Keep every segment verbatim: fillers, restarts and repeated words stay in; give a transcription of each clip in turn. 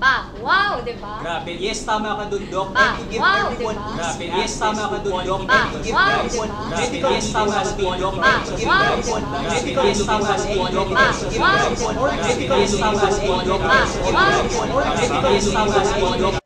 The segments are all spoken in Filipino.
Ba, wow, di ba? Grabe, yes, tama ka dun, Doc. Ba, And you give wow, everyone diba? Grabe, yes, tama ka dun, Doc. Ba, And you give wow, everyone diba? medical yes, tama ka dun, Doc. Ba, And you give wow, everyone diba? medical yes, tama ka dun, Doc. Ba, And you give wow, everyone medical yes, tama ka dun, Doc. Ba, wow, Medical yes, tama ka dun, Doc.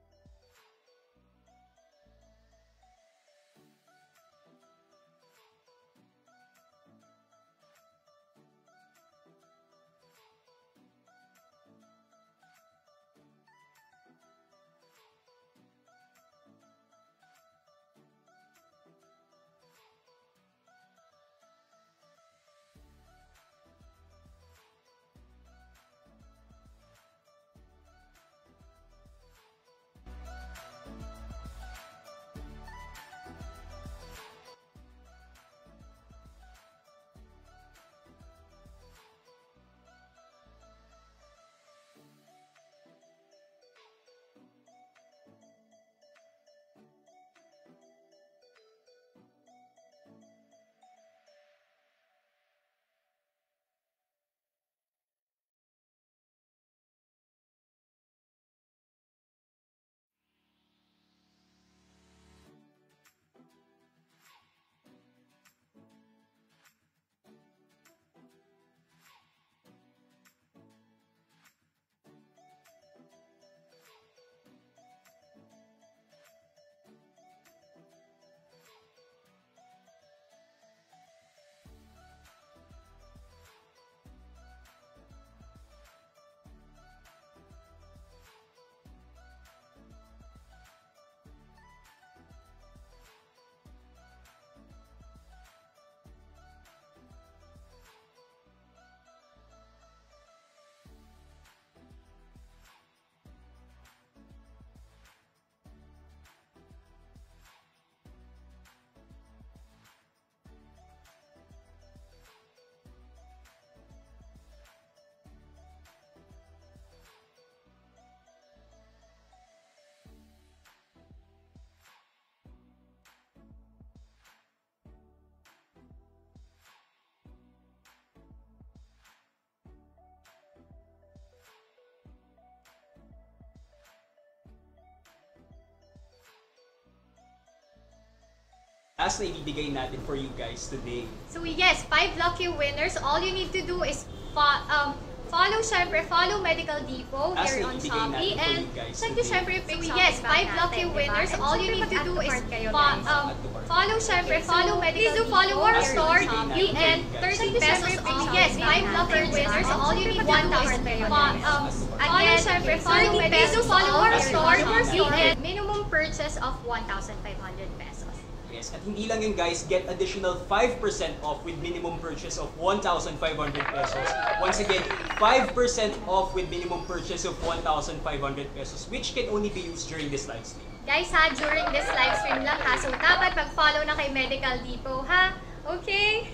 As na ibibigay natin for you guys today. So yes, five lucky winners. All you need to do is fo um, follow, syempre, follow Medical Depot As here on Shopee. And check the syempre, so yes, five lucky winners. Diba? All you need to do is fo um, follow, syempre, okay, follow so Medical Please do follow our store and thirty pesos off. Yes, five lucky winners. All you need to do is um, follow, syempre, follow Medical Please do follow our store and minimum purchase of one thousand five hundred pesos. Yes, at hindi lang yun guys, get additional five percent off with minimum purchase of one thousand five hundred pesos. Once again, five percent off with minimum purchase of one thousand five hundred pesos, which can only be used during this live stream. Guys ha, during this live stream lang ha, so dapat mag-follow na kay Medical Depot ha, okay?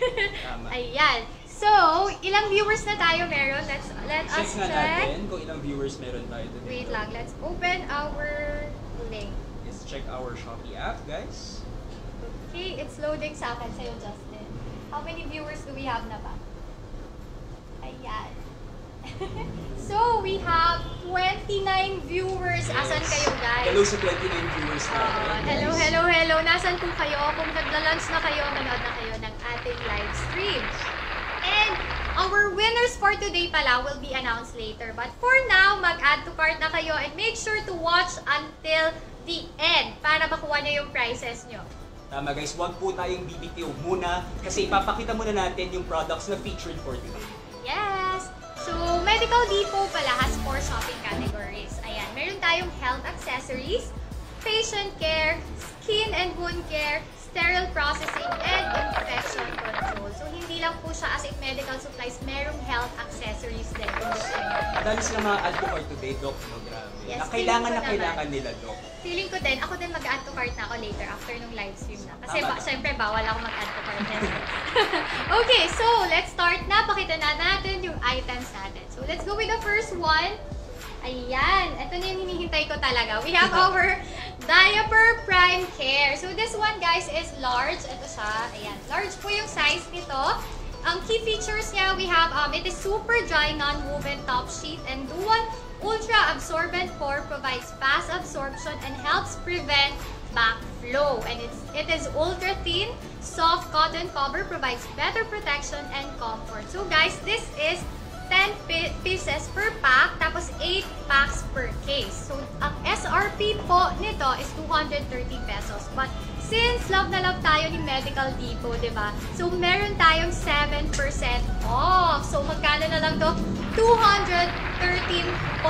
Ayan. So, ilang viewers na tayo meron? Let's, let check us nga check. natin kung ilang viewers meron tayo today. Wait lang, let's open our link. Let's check our Shopee app guys. Okay, it's loading sa akin sa'yo, Justin. How many viewers do we have na ba? Ayan. So, we have twenty-nine viewers. Yes. Asan kayo, guys? Hello sa twenty-nine viewers natin. Uh, hello, hello, hello. Nasan po kayo? Kung nagla-lunch na kayo, nanood na kayo ng ating live stream. And our winners for today pala will be announced later. But for now, mag-add to cart na kayo and make sure to watch until the end para makuha nyo yung prizes nyo. Tama guys, wag po tayong B B T O muna kasi ipapakita muna natin yung products na featured for today. Yes! So, Medical Depot pala has four shopping categories. Ayan, meron tayong health accessories, patient care, skin and wound care, sterile processing, and infection control. So, hindi lang po siya as in medical supplies, merong health accessories din. Dami sila mga add to cart today, Doc. No, grabe. Yes, na kailangan na naman. kailangan nila, Doc. Feeling ko din, ako din mag-add to cart na ako later after nung live stream na. Kasi ba, syempre bawal ako mag-add to cart. Okay, so let's start na. Pakita na natin yung items natin. So let's go with the first one. Ayan, ito na yung hinihintay ko talaga. We have our Diaper Prime Care. So this one guys is large. Ito siya. Ayan, large po yung size nito. Ang key features niya, we have, um, it is super dry non-woven top sheet and dual ultra absorbent core provides fast absorption and helps prevent backflow. And it's it is ultra thin, soft cotton cover provides better protection and comfort. So guys, this is ten pieces per pack, tapos eight packs per case. So ang S R P po nito is two hundred thirty pesos. But since love na love tayo ni Medical Depot, di ba? So meron tayong seven percent off. So magkano na lang to? two hundred thirteen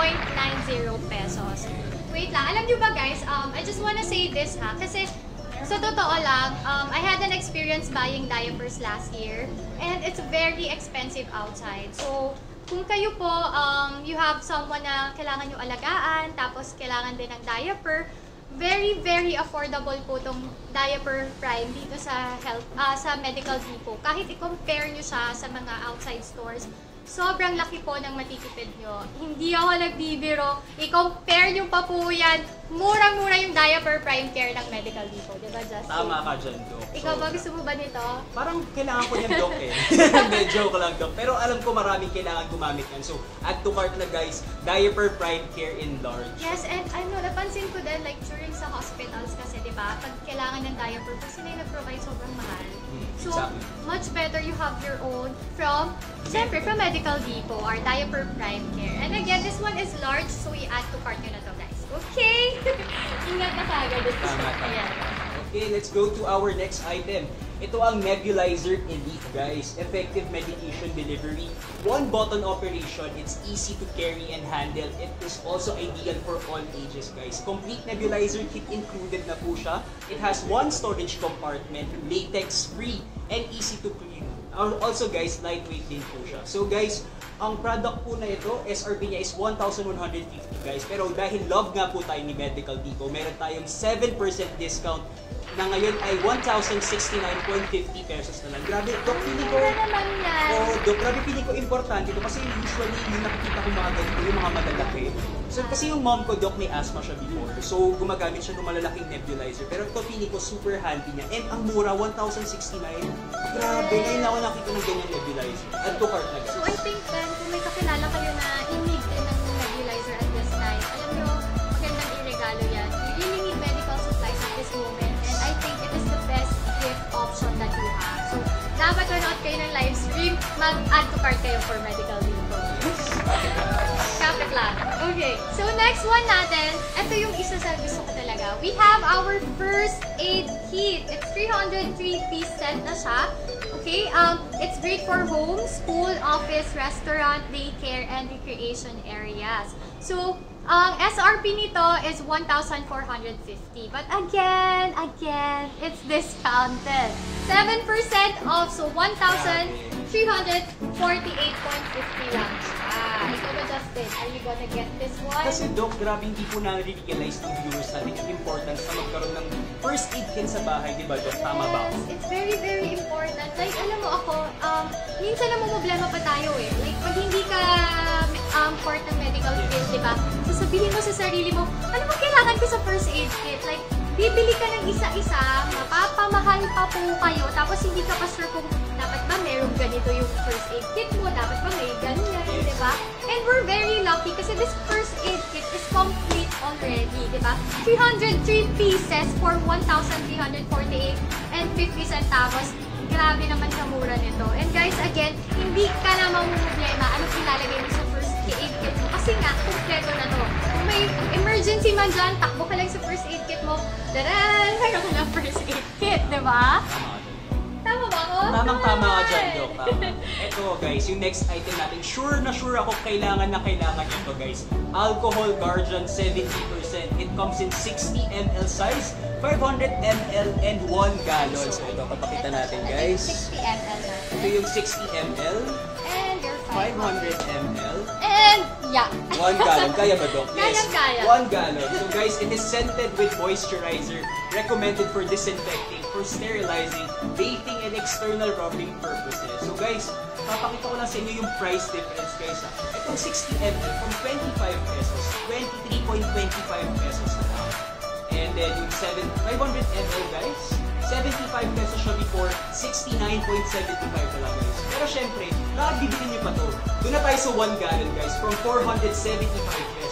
ninety pesos. Wait lang, alam niyo ba guys, um, I just wanna say this ha, kasi sa totoo lang, um, I had an experience buying diapers last year and it's very expensive outside. So, kung kayo po, um, you have someone na kailangan nyo alagaan, tapos kailangan din ng diaper, very, very affordable po tong Diaper Prime dito sa health, uh, sa Medical Depot. Kahit i-compare nyo siya sa mga outside stores, sobrang laki po ng matitipid nyo. Hindi ako nagbibiro. I-compare nyo pa po yan. Murang-mura yung Diaper Prime Care ng Medical Depot. Diba, Justin? Tama ka dyan, Doc. Ikaw ba, gusto mo ba nito? Parang kailangan ko niyan, Doc eh. Medyo ko lang, Doc. Pero alam ko maraming kailangan gumamit yan. So, add to cart na guys, Diaper Prime Care in large. Yes, and ano, napansin ko din, like during sa hospitals kasi, di ba, pag kailangan ng diaper, kasi sila nag-provide sobrang mahal. Hmm, So, exactly. much better you have your own from, siyempre, from Medical Depot or Diaper Prime Care. And again, this one is large, so i-add to cart nyo na to, guys. Okay? Ingat na kagad. Tama, tama. Ayan. Okay, let's go to our next item. Ito ang Nebulizer Elite, guys. Effective medication delivery. One button operation. It's easy to carry and handle. It is also ideal for all ages, guys. Complete nebulizer kit included na po siya. It has one storage compartment, latex-free, and easy to clean. Also, guys, lightweight din po siya. So, guys, ang product po na ito, S R P niya is one thousand one hundred fifty, guys. Pero dahil love nga po tayo ni Medical Depot, meron tayong seven percent discount na ngayon ay one thousand sixty-nine fifty pesos na lang. Grabe, Dok, feeling ko... Mura naman yan. Oo, Dok, grabe, feeling ko importante ito kasi usually yung nakikita ko mga ganito, yung mga malalaki. So, kasi yung mom ko, Dok, may asthma siya before. So, gumagamit siya ng malalaking nebulizer. Pero ito, feeling ko super handy niya. And ang mura, one thousand sixty-nine. Grabe, ngayon ako nakita ng ganyan nebulizer. Add to cart na, guys. So, I think then, kung may kakilala kayo na in-need din ng nebulizer at this time, alam nyo, magandang i-regalo yan. You really need medical supplies at this moment. And I think it is the best gift option that you have. So, dapat manood kayo ng live stream, mag-add to cart kayo for Medical Depot. Kapit lang. Okay. So, next one natin, ito yung isa sa gusto ko talaga. We have our first aid kit. It's three hundred three piece set na siya. Okay, um, it's great for home, school, office, restaurant, daycare, and recreation areas. So, ang S R P nito is one thousand four hundred fifty. But again, again, it's discounted. seven percent off, so one thousand three hundred forty-eight fifty lang siya. Ikaw ba, Justin? Are you gonna get this one? Kasi, Doc, grabe hindi po na-realize ng viewers natin yung importance na magkaroon ng first aid kit sa bahay, di ba, Doc? Tama ba ako? Yes, it's very, very important. Like, alam mo ako, um, minsan na problema pa tayo eh. Like, pag hindi ka um, part ng medical field, di ba? Sasabihin mo sa sarili mo, ano ba kailangan ko sa first aid kit? Like, bibili ka ng isa-isa, mapapamahal pa po kayo, tapos hindi ka pa sure kung dapat ba merong ganito yung first aid kit mo, dapat ba may ganyan, di ba? And we're very lucky kasi this first aid kit is complete already, di ba? three hundred three pieces for one thousand three hundred forty-eight and fifty centavos. Grabe naman sa mura nito. And guys, again, hindi ka na mamumblema anong ilalagay mo sa first aid kit mo. Kasi nga, kompleto na to. Kung may emergency man dyan, takbo ka lang sa first aid kit mo. Daran! Mayroon ka ng first aid kit, di ba? Tama ba ako? Tamang-tama ka dyan, Doc. Tama. Ito, guys, yung next item natin. Sure na sure ako kailangan na kailangan ito, guys. Alcohol Guardian seventy percent. It comes in sixty milliliter size, five hundred milliliter, and one gallon. So, ito, papakita natin, guys. sixty milliliter natin. Ito yung sixty milliliter, And your five hundred milliliter, And, yeah. one gallon. Kaya ba, Doc? Yes, Kaya-kaya. one gallon. So, guys, it is scented with moisturizer, recommended for disinfecting, for sterilizing, bathing, and external rubbing purposes. So, guys, papakita ko lang sa inyo yung price difference, guys. Ha? Itong sixty milliliter from twenty-five pesos, twenty-three two five pesos na lang. And then, yung five hundred milliliter, guys, seventy-five pesos siya before, sixty-nine seventy-five na lang, guys. Pero syempre, nakabibili niyo pa to. Doon na tayo sa one gallon, guys, from four hundred seventy-five pesos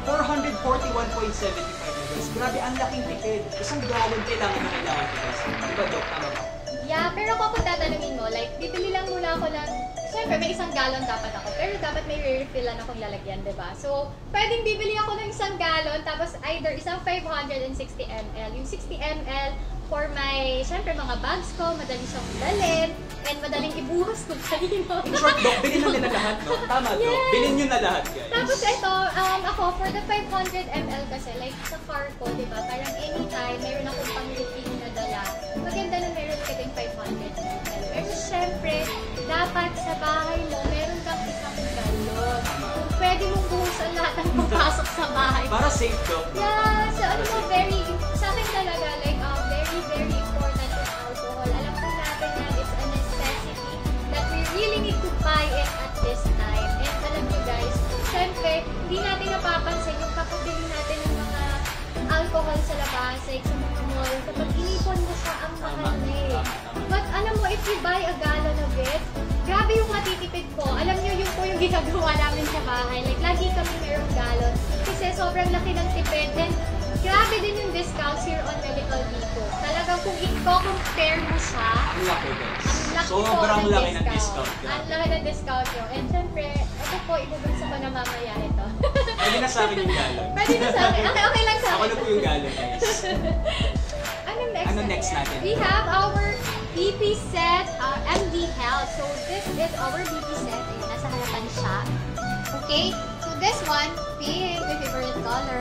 four hundred forty-one point seven five na guys. Grabe, ang laking tipid. Isang galon kailangan na kailangan ko guys. Di ba, Doc? Tama ba? Yeah, pero kung tatanungin mo, like, bibili lang muna ako ng, syempre may isang galon dapat ako, pero dapat may re-refillan akong lalagyan, di ba? So, pwedeng bibili ako ng isang galon, tapos either isang five hundred sixty milliliters, yung sixty milliliters for my, syempre mga bags ko, madaling siyang dalhin, and madaling ibuhos kung kanino. In short, Doc, bilhin na nila lahat, no? Tama, Doc. Yes. Bilhin nyo na lahat, guys. Tapos ito, um, ako, for the five hundred milliliters kasi, like sa car ko, di ba? Parang anytime, mayroon akong pang-refill na dala. Maganda na meron ka din five hundred milliliters. Pero syempre, dapat sa bahay mo, meron kang isang galon. Pwede mong buhusan lahat ng papasok sa bahay. Para safe, Doc. No? Yeah, so ano mo, very, sa akin talaga, like, um, very, very important yung alcohol. Alam po natin na it's a necessity that we really need to buy it at this time. And alam nyo guys, syempre, hindi natin napapansin yung kapabili natin ng mga alcohol sa labas, like sa mga mall, kapag inipon mo siya, ang mahal na eh. But alam mo, if you buy a gallon of it, grabe yung matitipid ko. Alam nyo, yun po yung ginagawa namin sa bahay. Like, lagi kami mayroong galon. Kasi sobrang laki ng tipid. And grabe din yung discounts here on Medical Dito. Talagang kung i-compare mo siya, Ang laki, guys. ang laki Sobrang po ng laki ng discount. Ang laki ng discount nyo. And syempre, ito po, ibubulsa ko na mamaya ito. Pwede na sa akin yung galon. Pwede na sa akin. Okay, okay lang sa Ako akin. na po yung galon, guys. Anong next, Ano next natin? natin? We have our B P set, uh, M D Health. So this is our B P set. Ayun, nasa harapan siya. Okay, so this one, pink, my favorite color.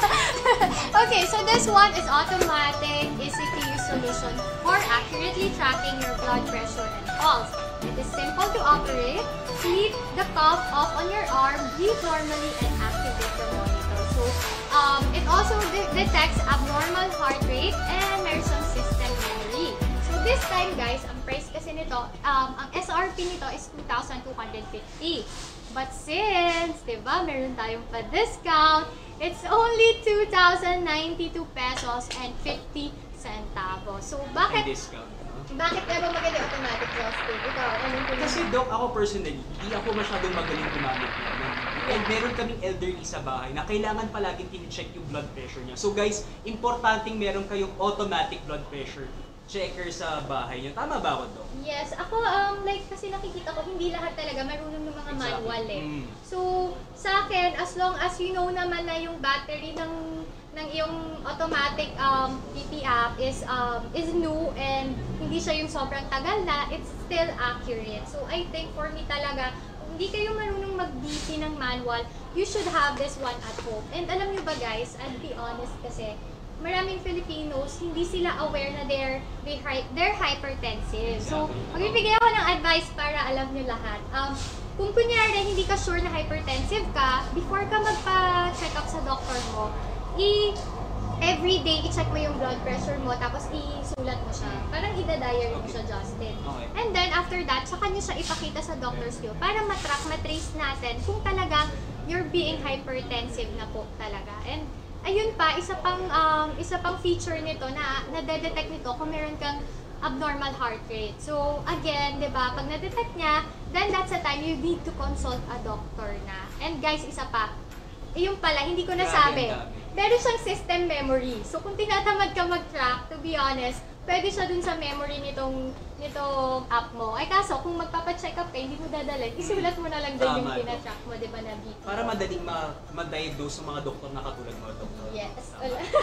Okay, so this one is automatic, easy to use solution for accurately tracking your blood pressure and pulse. It is simple to operate. Flip the cuff off on your arm, breathe normally, and activate the monitor. So um, it also de detects abnormal heart rate and there's some system memory. So this time guys, ang price kasi nito, um, ang S R P nito is two thousand two hundred fifty. But since, diba, meron tayong pa-discount, it's only two thousand ninety-two pesos and fifty centavos. So bakit, Ang discount. bakit kaya ba maganda automatic, Justin? Ikaw, anong tingin mo? Kasi Doc, ako personally, hindi ako masyadong magaling gumamit ng and meron kaming elderly sa bahay na kailangan palaging tine-check yung blood pressure niya. So guys, importanteng meron kayong automatic blood pressure checker sa bahay niyo. Tama ba ako, Doc? Yes, ako um like kasi nakikita ko hindi lahat talaga marunong ng mga Exactly. manual eh. Mm. So sa akin, as long as you know naman na yung battery ng ng iyong automatic um P P app is um is new and hindi siya yung sobrang tagal na, it's still accurate. So I think for me talaga, kung hindi kayo marunong mag-B P ng manual, you should have this one at home. And alam niyo ba guys, I'll be honest kasi maraming Filipinos, hindi sila aware na they're, they're, they're hypertensive. So, magbibigay ako ng advice para alam nyo lahat. Um, kung kunyari, hindi ka sure na hypertensive ka, before ka magpa-check up sa doctor mo, i everyday i-check mo yung blood pressure mo, tapos isulat mo siya. Parang ida-diary mo siya, Justin. Okay. And then, after that, saka nyo siya ipakita sa doctor's skill para matrack, matrace natin kung talagang you're being hypertensive na po talaga. And ayun pa, isa pang um, isa pang feature nito na na-detect nito kung meron kang abnormal heart rate. So again, 'di ba, pag na-detect niya, then that's the time you need to consult a doctor na. And guys, isa pa, yung pala hindi ko nasabi. Meron siyang system memory. So kung tinatamad ka mag-track, to be honest, pwede siya dun sa memory nitong nitong app mo. Ay kaso, kung magpapa-check up ka, hindi mo dadalhin, isulat mo na lang din yung Tama, pina-track mo, di ba, na B P. Para madaling ma- ma-diagnose ng mga doktor na katulad mo, Doktor. Yes.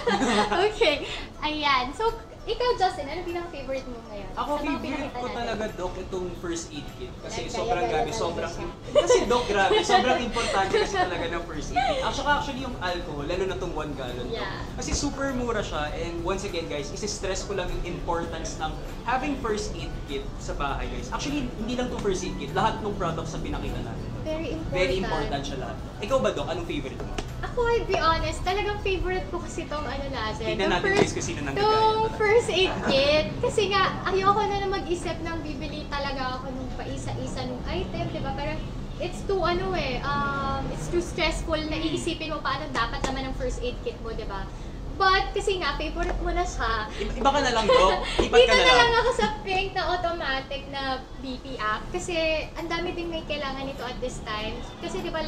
Okay. Ayan. So, ikaw, Justin, ano pinaka-favorite mo ngayon? Ako, Sa mga favorite pinakita ko natin? talaga, Doc, itong first aid kit. Kasi Nagkaya- sobrang kaya grabe, talaga sobrang... siya. Kasi, Doc, grabe, sobrang importante kasi talaga ng first aid kit. Actually, actually yung alcohol, lalo na itong one gallon, Doc. Yeah. Kasi super mura siya. And once again, guys, isi-stress ko lang yung importance ng having first aid kit sa bahay, guys. Actually, hindi lang to first aid kit. Lahat ng products na pinakita natin. Very important. Very important siya lahat. Ikaw ba, Doc? Anong favorite mo? Ako, I'll be honest, talagang favorite ko kasi itong ano natin. Tingnan yung natin, first- guys, kung sino nang Itong gagaya. first aid kit. Kasi nga, ayoko na na mag-isip ng bibili talaga ako nung paisa-isa nung item, di ba? Parang, it's too, ano eh, um, it's too stressful na iisipin mo paano dapat naman ang first aid kit mo, di ba? But, kasi nga, favorite mo na siya. Iba, iba ka na lang, Doc. Ipat Dito ka na na lang. lang ako sa pink na automatic na B P app. Kasi, ang dami din may kailangan nito at this time. Kasi, di ba, like,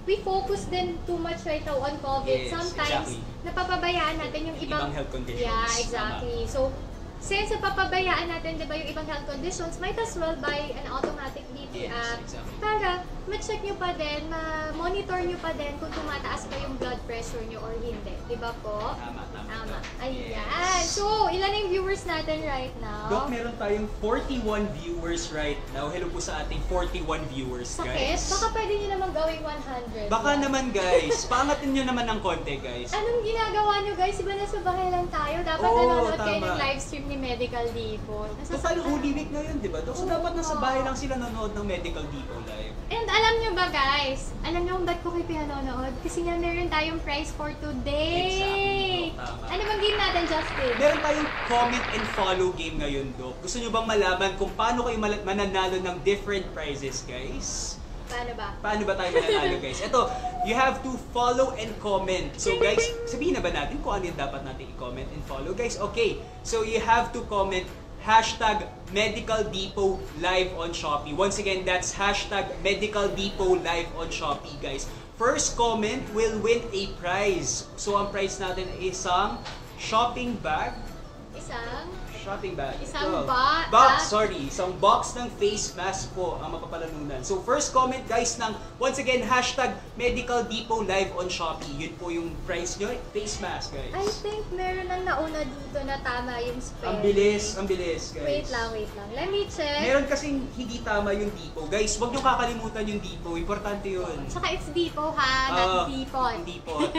we focus din too much right now on COVID. Yes, Sometimes, exactly. napapabayaan natin yung Yung ibang... ibang health conditions. Yeah, exactly. So, since napapabayaan natin, di ba, yung ibang health conditions, might as well buy an automatic B P Yes, app exactly. para ma-check nyo pa din, ma-monitor nyo pa din kung tumataas pa yung blood pressure nyo or hindi. Di ba po? Tama, tama. Tama. Ayan. Yes. So, ilan yung viewers natin right now? Doc, meron tayong forty-one viewers right now. Hello po sa ating forty-one viewers, Sakit? guys. Baka pwede nyo naman gawing one hundred. Baka naman, guys. Pangatin nyo naman ng konti, guys. Anong ginagawa nyo, guys? Iba na sa bahay lang tayo. Dapat Oo, nanonood kayo tama. ng live stream ni Medical Depot. Total, Holy Week ngayon, di ba? Doc, so Oo, dapat nasa oo. bahay lang sila nanonood ng Medical Depot live. And alam nyo ba, guys? Alam nyo kung ba't ko kayo pinanonood? Kasi nga meron tayong prize for today. Exactly, Doc. Tama. Ano bang game natin, Justin? Meron tayong comment and follow game ngayon, Doc. Gusto nyo bang malaman kung paano kayo mal- mananalo ng different prizes, guys? Paano ba? Paano ba tayo mananalo, guys? Ito, you have to follow and comment. So, guys, sabihin na ba natin kung ano yung dapat natin i-comment and follow? Guys, okay. So, you have to comment hashtag Medical Depot live on Shopee. Once again, that's hashtag Medical Depot live on Shopee, guys. First comment will win a prize. So, ang prize natin ay isang shopping bag. Isang? Shopping bag. Isang Ito. ba- Box, ah. sorry. Isang box ng face mask po ang mapapalanunan. So, first comment, guys, ng, once again, hashtag Medical Depot live on Shopee. Yun po yung price nyo. Face mask, guys. I think meron nang nauna dito na tama yung spelling. Ang bilis, ang bilis, guys. Wait lang, wait lang. Let me check. Meron kasing hindi tama yung Depot. Guys, huwag nyo kakalimutan yung Depot. Importante yun. Tsaka it's Depot ha, not Ah, Depot. Depot.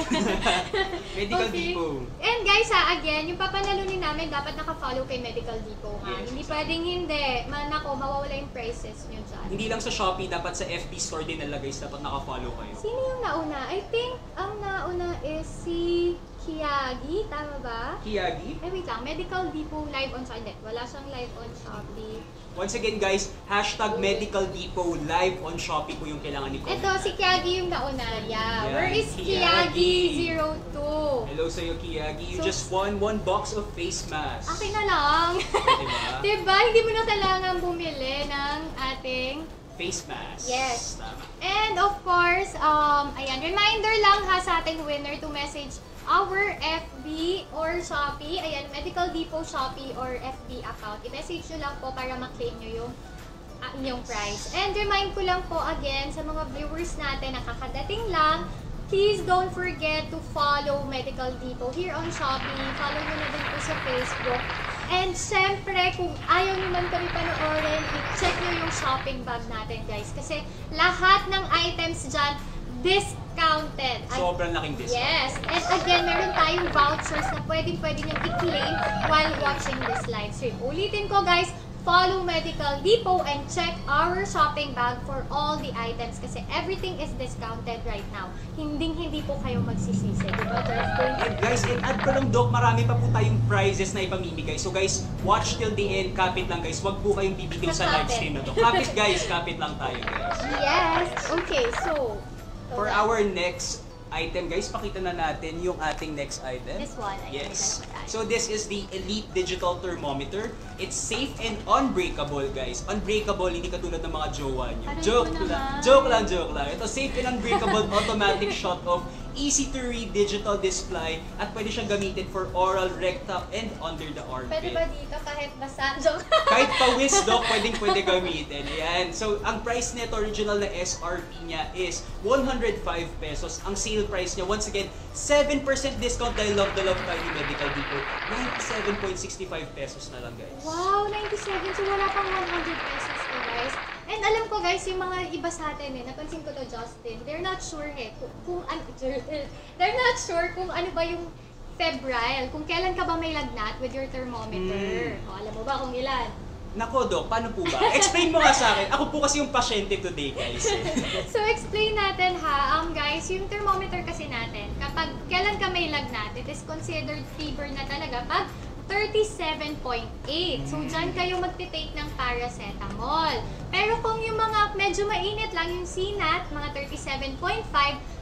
Medical Okay. Depot. And guys ha, again, yung papanalunin namin dapat naka-follow kay Medical Depot ha. Yes, Hindi exactly. pwedeng hindi. Man ako, mawawala yung prices nyo dyan. Hindi lang sa Shopee, dapat sa F B store din nila, guys. Dapat naka-follow kayo. Sino yung nauna? I think ang nauna is si Kiagi, tama ba? Kiyagi. Eh wait lang, Medical Depot live on Shopee. Wala siyang live on Shopee. Once again, guys, hashtag Medical Depot live on Shopee po yung kailangan ni comment. Ito, si Kiagi yung nauna. Yeah. Yeah, Where is Kiagi. Kiagi zero two? Hello sa'yo, Kiyagi. You So- just won one box of face mask. Akin na lang. Diba? Diba? Hindi mo na kailangan bumili ng ating... Face mask. Yes. Tama. And of course, um, ayan, reminder lang ha sa ating winner to message our F B or Shopee. Ayan, Medical Depot Shopee or F B account. I-message nyo lang po para ma-claim nyo yung uh, inyong prize. And remind ko lang po again sa mga viewers natin na kakadating lang, please don't forget to follow Medical Depot here on Shopee. Follow nyo na din po sa Facebook. And syempre, kung ayaw nyo man kami panoorin, i-check nyo yung shopping bag natin, guys. Kasi lahat ng items dyan, discounted. At- Sobrang laking discount. Yes. And again, meron tayong vouchers na pwedeng-pwede nyo i-claim while watching this live stream. Ulitin ko, guys, follow Medical Depot and check our shopping bag for all the items kasi everything is discounted right now. Hinding-hindi po kayo magsisisi. Diba, Justin? And guys, and add ko lang, Doc, marami pa po tayong prizes na ipamimigay. So guys, watch till the end. Kapit lang, guys. Huwag po kayong bibitiw sa live stream na to. Kapit, guys. Kapit lang tayo, guys. Yes. Okay, so... For our next item, guys, pakita na natin yung ating next item. This one, I Yes. think that's So this is the Elite Digital Thermometer. It's safe and unbreakable, guys. Unbreakable, hindi katulad ng mga jowa niyo. Aray Joke ko lang. naman. Joke lang, joke lang. Ito, safe and unbreakable automatic shut-off, easy to read digital display, at pwede siyang gamitin for oral, rectal, and under the armpit. Pwede ba dito kahit basa? Joke. Kahit pawis, Doc, pwedeng pwede gamitin. Ayan. So, ang price nito, original na S R P niya is one hundred five pesos. Ang sale price niya, once again, seven percent discount dahil love the love tayo ni Medical Depot. ninety-seven point six five pesos na lang, guys. Wow, ninety-seven. So wala pang one hundred pesos to, guys. And alam ko, guys, yung mga iba sa atin eh, napansin ko to, Justin, they're not sure eh, kung, kung ano, they're not sure kung ano ba yung febrile, kung kailan ka ba may lagnat with your thermometer. Mm. O, alam mo ba kung ilan? Nako, Doc, paano po ba? Explain mo nga sa akin. Ako po kasi yung pasyente today, guys. So, explain natin ha, um, guys, yung thermometer kasi natin, kapag kailan ka may lagnat, it is considered fever na talaga pag thirty-seven point eight. So, dyan kayo magtitake ng paracetamol. Pero kung yung mga medyo mainit lang, yung C NAT, mga thirty-seven point five,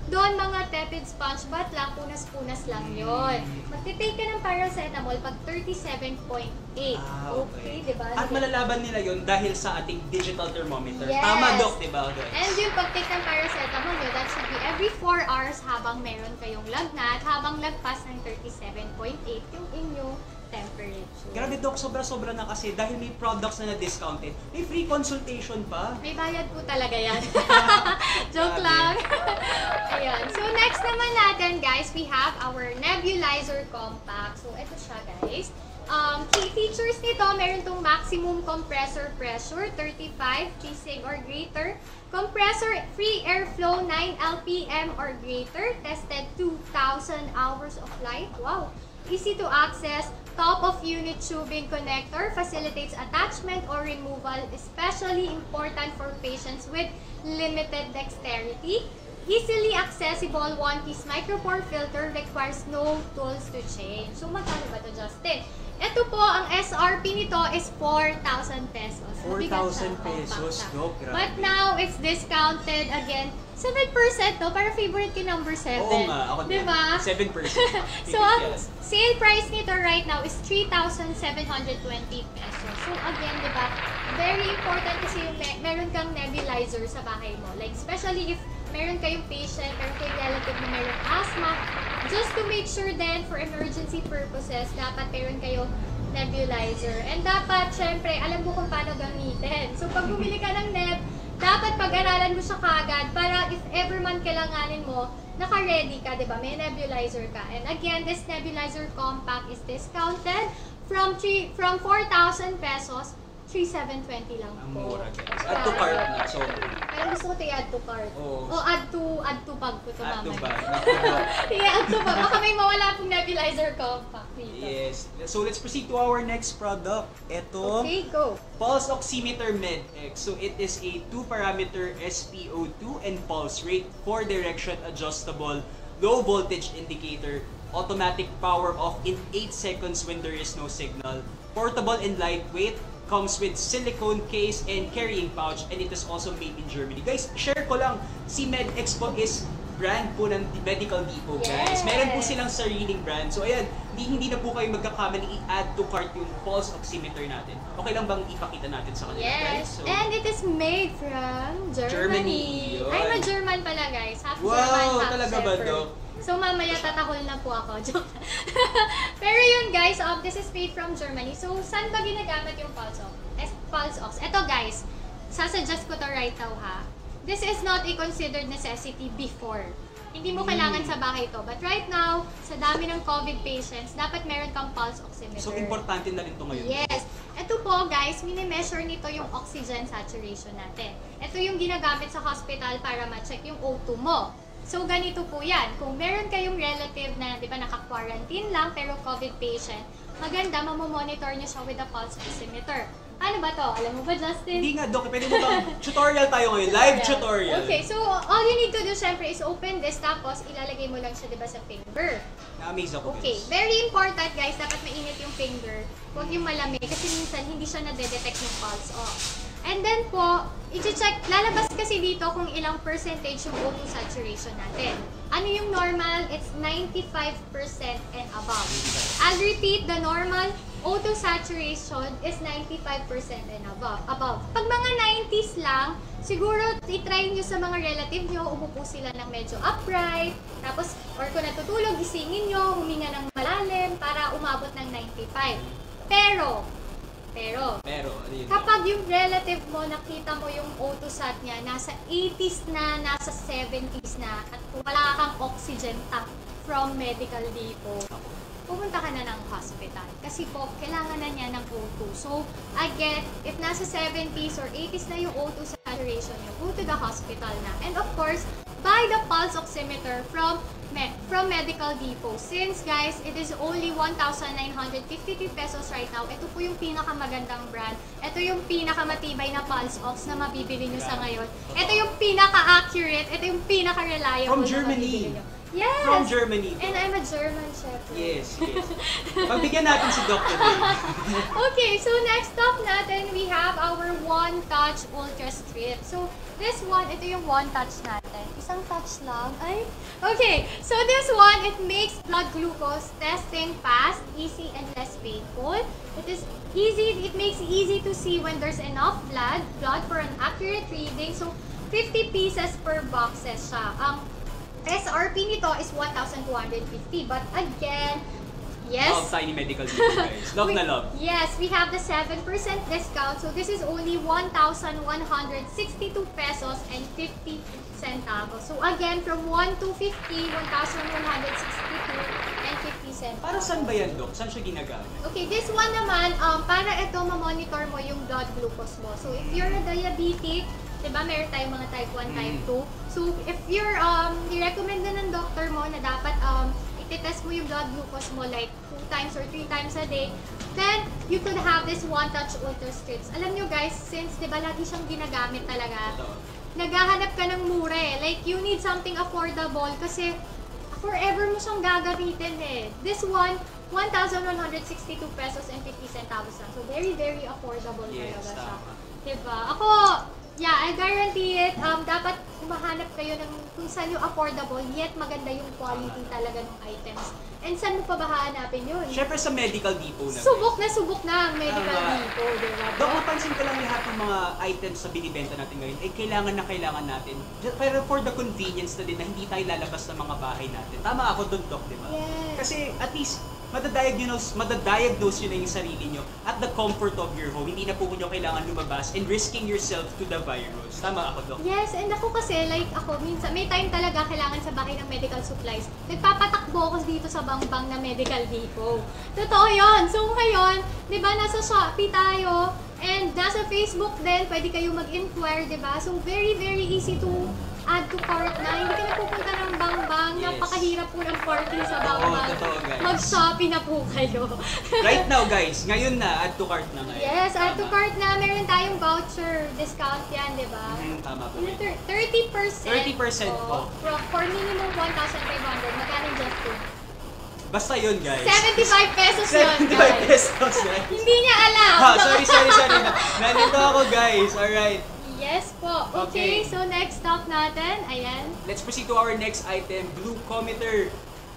doon mga tepid sponge bath lang, punas-punas lang yon. Magtitake ka ng paracetamol pag thirty-seven point eight. Ah, okay, di ba? At malalaban nila yon dahil sa ating digital thermometer. Yes. Tama, Doc, di ba, guys? And yung pag-take ng paracetamol nyo, that should be every four hours habang meron kayong lagnat, habang lagpas ng thirty-seven point eight yung inyong temperature. Grabe, Doc, sobra-sobra na kasi dahil may products na na-discounted, may free consultation pa. May bayad po talaga yan. Joke Grabe. lang. Ayan. So, next naman natin, guys, we have our nebulizer compact. So, ito siya, guys. Um, key features nito, meron tong maximum compressor pressure, thirty-five G sig or greater. Compressor free airflow, nine L P M or greater. Tested two thousand hours of life. Wow! Easy to access. Top of unit tubing connector facilitates attachment or removal, especially important for patients with limited dexterity. Easily accessible one-piece micropore filter, requires no tools to change. So, magkano ba to, Justin? Ito po, ang S R P nito is four thousand pesos. four Mabigat thousand siya, pesos, compact siya. Doc. Grabe. But now, it's discounted again. seven percent to, para favorite ko number seven. Oo nga, ako din. Diba? seven percent. So, ang sale price nito right now is three thousand seven hundred twenty pesos. So, again, di ba, very important kasi yung me meron kang nebulizer sa bahay mo. Like, especially if meron kayong patient, meron kayong relative na meron asthma, just to make sure then, for emergency purposes, dapat meron kayong nebulizer. And dapat, syempre, alam mo kung paano gamitin. So, pag bumili ka ng neb, dapat pag-aralan mo siya kagad para if ever man kailanganin mo, naka-ready ka, di ba? May nebulizer ka. And again, this nebulizer compact is discounted from three from four thousand pesos, three thousand seven hundred twenty lang Ang po. mura, guys. Add to cart na, so... Parang gusto ko ito i-add to cart. Oo. O add to, add to bag ko to Add to mamaya. bag. Sige, add to bag. Baka may mawala pong nebulizer compact dito. Yes. So, let's proceed to our next product. Ito, Okay, go. Pulse Oximeter MedX. So, it is a two-parameter S p O two and pulse rate, four direction adjustable, low voltage indicator, automatic power off in eight seconds when there is no signal, portable and lightweight, comes with silicone case and carrying pouch, and it is also made in Germany. Guys, share ko lang, si MedX po is brand po ng Medical Depot, guys. Yes. Meron po silang sariling brand. So, ayan, hindi, hindi na po kayo magkakamali i-add to cart yung pulse oximeter natin. Okay lang bang ipakita natin sa kanila, guys? Yes, So, and it is made from Germany. Germany, yun. I'm a German pala, guys. Half Wow, German, half talaga ba, Shepherd. Doc? So, mamaya tatahol na po ako. Joke. Pero yun, guys, um, this is made from Germany. So, saan ba ginagamit yung Pulse Ox? Es Pulse Ox. Ito, guys, sasuggest ko to right now, ha? This is not a considered necessity before. Hindi mo kailangan sa bahay to. But right now, sa dami ng COVID patients, dapat meron kang pulse oximeter. so, importante na rin to ngayon. Yes. Ito po, guys, mini-measure nito yung oxygen saturation natin. Ito yung ginagamit sa hospital para ma-check yung O two mo. So, ganito po yan. Kung meron kayong relative na, di ba, naka-quarantine lang, pero COVID patient, maganda, mamomonitor nyo siya with a pulse oximeter. Ano ba to? Alam mo ba, Justin? Hindi nga, Doc. Pwede mo bang tutorial tayo ngayon? Live tutorial. Okay, so all you need to do, syempre, is open this, tapos ilalagay mo lang siya, di ba, sa finger. Na-amaze ako, Okay, guys. very important, guys, dapat mainit yung finger. Huwag yung malamig, kasi minsan hindi siya nade-detect yung pulse off. And then po, i-check, lalabas kasi dito kung ilang percentage yung O two saturation natin. Ano yung normal? It's ninety-five percent and above. I'll repeat, the normal O two saturation is ninety-five percent and above. above. Pag mga nineties lang, siguro i-try nyo sa mga relative nyo, umupo sila ng medyo upright, tapos, or kung natutulog, gisingin nyo, huminga ng malalim para umabot ng ninety-five. Pero, pero, Pero, ano yun? kapag yung relative mo, nakita mo yung O two sat niya, nasa eighties na, nasa seventies na, at wala kang oxygen tank from Medical Depot, pumunta ka na ng hospital. Kasi po, kailangan na niya ng O two. So, again, if nasa seventies or eighties na yung O two saturation niyo, go to the hospital na. And of course, buy the pulse oximeter from me from Medical Depot. Since, guys, it is only one thousand nine hundred fifty-three pesos right now. Ito po yung pinakamagandang brand. Ito yung pinakamatibay na pulse ox na mabibili nyo sa ngayon. Ito yung pinaka-accurate. Ito yung pinaka-reliable From na Germany. mabibili nyo. Yes! From Germany. And I'm a German shepherd. Yes, yes. Pagbigyan natin si Doc today. Okay, so next up natin, we have our One Touch Ultra Strip. So, This one, ito yung one touch natin. Isang touch lang. Ay, okay. So this one, it makes blood glucose testing fast, easy, and less painful. It is easy. It makes it easy to see when there's enough blood, blood for an accurate reading. So fifty pieces per boxes siya. Ang S R P nito is one thousand two hundred fifty. But again, yes. Love Tiny Medical dito, guys. Love we, na love. Yes, we have the seven percent discount. So this is only one thousand one hundred sixty-two pesos and fifty centavos. So again, from one thousand two hundred fifty, one thousand one hundred sixty-two and fifty centavos. Para saan ba yan, Dok? Saan siya ginagamit? Okay, this one naman, um, para ito ma-monitor mo yung blood glucose mo. So if you're a diabetic, diba meron tayong mga type one, type two. So if you're, um, i-recommend na ng doctor mo na dapat, um, i-test mo yung blood glucose mo like two times or three times a day, then you could have this one-touch ultra strips. Alam nyo guys, since diba lagi siyang ginagamit talaga, naghahanap ka ng mura eh. Like, you need something affordable kasi forever mo siyang gagamitin eh. This one, one thousand one hundred sixty-two pesos and fifty centavos lang. So, very, very affordable Yes, talaga siya. tama. Diba? Ako, yeah, I guarantee it. Um, dapat humahanap kayo ng kung saan yung affordable, yet maganda yung quality talaga ng items. And saan mo pa ba hahanapin yun? Siyempre sa Medical Depot na. Subok na subok na ang medical Tama. depot, diba? Dok, mapansin ko lang lahat ng mga items na binibenta natin ngayon, ay kailangan na kailangan natin. Pero for the convenience na din na hindi tayo lalabas ng mga bahay natin. Tama ako dun, Dok, di ba? Yes. Kasi at least, madadiagnose, madadiagnose yun na yung sarili nyo at the comfort of your home. Hindi na po nyo kailangan lumabas and risking yourself to the virus. Tama ako, Dok? Yes, and ako kasi, like ako, minsan, may time talaga kailangan sa bahay ng medical supplies. Nagpapatakbo ako dito sa bang-bang na medical depot. Totoo yun. So ngayon, di ba, nasa Shopee tayo, and nasa Facebook din, pwede kayo mag-inquire, di ba? So very, very easy to add to cart na. Hindi ka na pupunta ng bang-bang. Yes. Napakahirap po ng parking sa Oo, bang-bang. totoo, guys. Mag-Shopee na po kayo. Right now, guys, ngayon na, add to cart na ngayon. Yes, add to Tama. cart na. Meron tayong voucher discount yan, di ba? Mhm, tama po. Yung thir- thirty percent thirty percent off. for, for minimum one thousand five hundred. Magkano just to? Basta yun, guys. seventy-five pesos yun, seventy-five guys. pesos, guys. Hindi niya alam. Ha, sorry, sorry, sorry. Nandito ako, guys. Alright. Yes po. Okay, Okay. so next stop natin, ayan. Let's proceed to our next item, glucometer.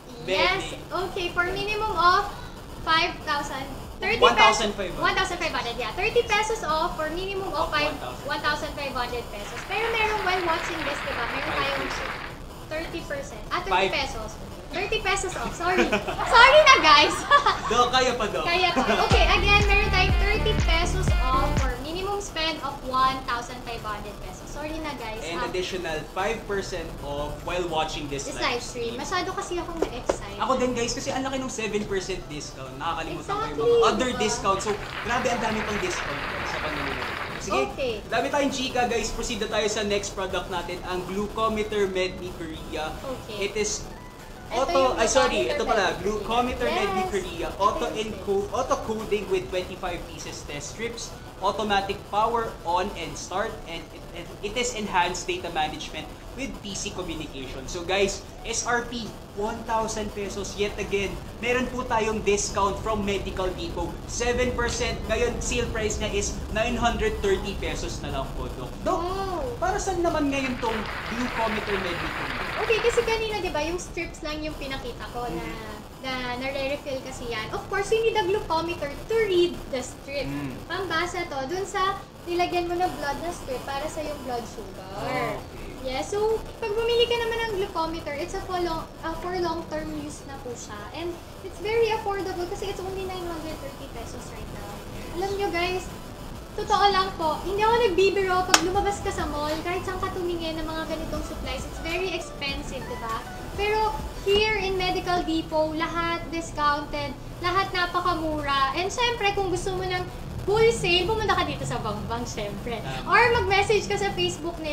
Yes, okay, for minimum of five thousand. thirty one pesos. thousand five hundred. one thousand five hundred, yeah. thirty pesos off for minimum of Of five one thousand. one thousand five hundred pesos. Pero meron while watching this, diba? Meron Five tayong percent. thirty percent. Ah, thirty Five. pesos. thirty pesos off. Sorry. Sorry na, guys. Do, kaya pa, Do. Kaya po. Okay, again, meron tayong thirty pesos off for minimum spend of one thousand five hundred pesos. Sorry na, guys. And Um, additional five percent off while watching this this live live stream. stream. Masyado kasi akong na-excite. Ako din, guys, kasi ang laki ng seven percent discount. Nakakalimutan ko yung Exactly, mga other diba? discounts. So, grabe ang dami pang discount, guys, sa panunod. Sige, Okay. dami tayong chika, guys. Proceed na tayo sa next product natin, ang Glucometer Medmi Korea. Okay. It is Ito auto, yung ay sorry, Glucometer ito pala, Medmi Glucometer Korea. Medmi Yes. Korea. Ito Auto yung encode, auto coding with twenty-five pieces test strips, automatic power on and start, and it, it, it is enhanced data management with P C communication. So guys, S R P one thousand pesos yet again. Meron po tayong discount from Medical Depot. seven percent. Ngayon, sale price niya is nine hundred thirty pesos na lang po, Dok. Dok, Wow. para saan naman ngayon tong Glucometer Medmi Korea? Okay, kasi kanina, di ba, yung strips lang yung pinakita ko na na nare-refill kasi yan. Of course, you need a glucometer to read the strip. Mm. Pambasa to, dun sa nilagyan mo na blood na strip para sa yung blood sugar. Okay. Yeah, so pag bumili ka naman ng glucometer, it's a for long uh, for long-term use na po siya. And it's very affordable kasi it's only nine hundred thirty pesos right now. Alam nyo guys, totoo lang po, hindi ako nagbibiro pag lumabas ka sa mall, kahit saan ka tumingin ng mga ganitong supplies, it's very expensive, di ba? Pero here in Medical Depot, lahat discounted, lahat napakamura. And syempre, kung gusto mo ng wholesale, pumunta ka dito sa Bangbang, syempre. Tama. Or mag-message ka sa Facebook nila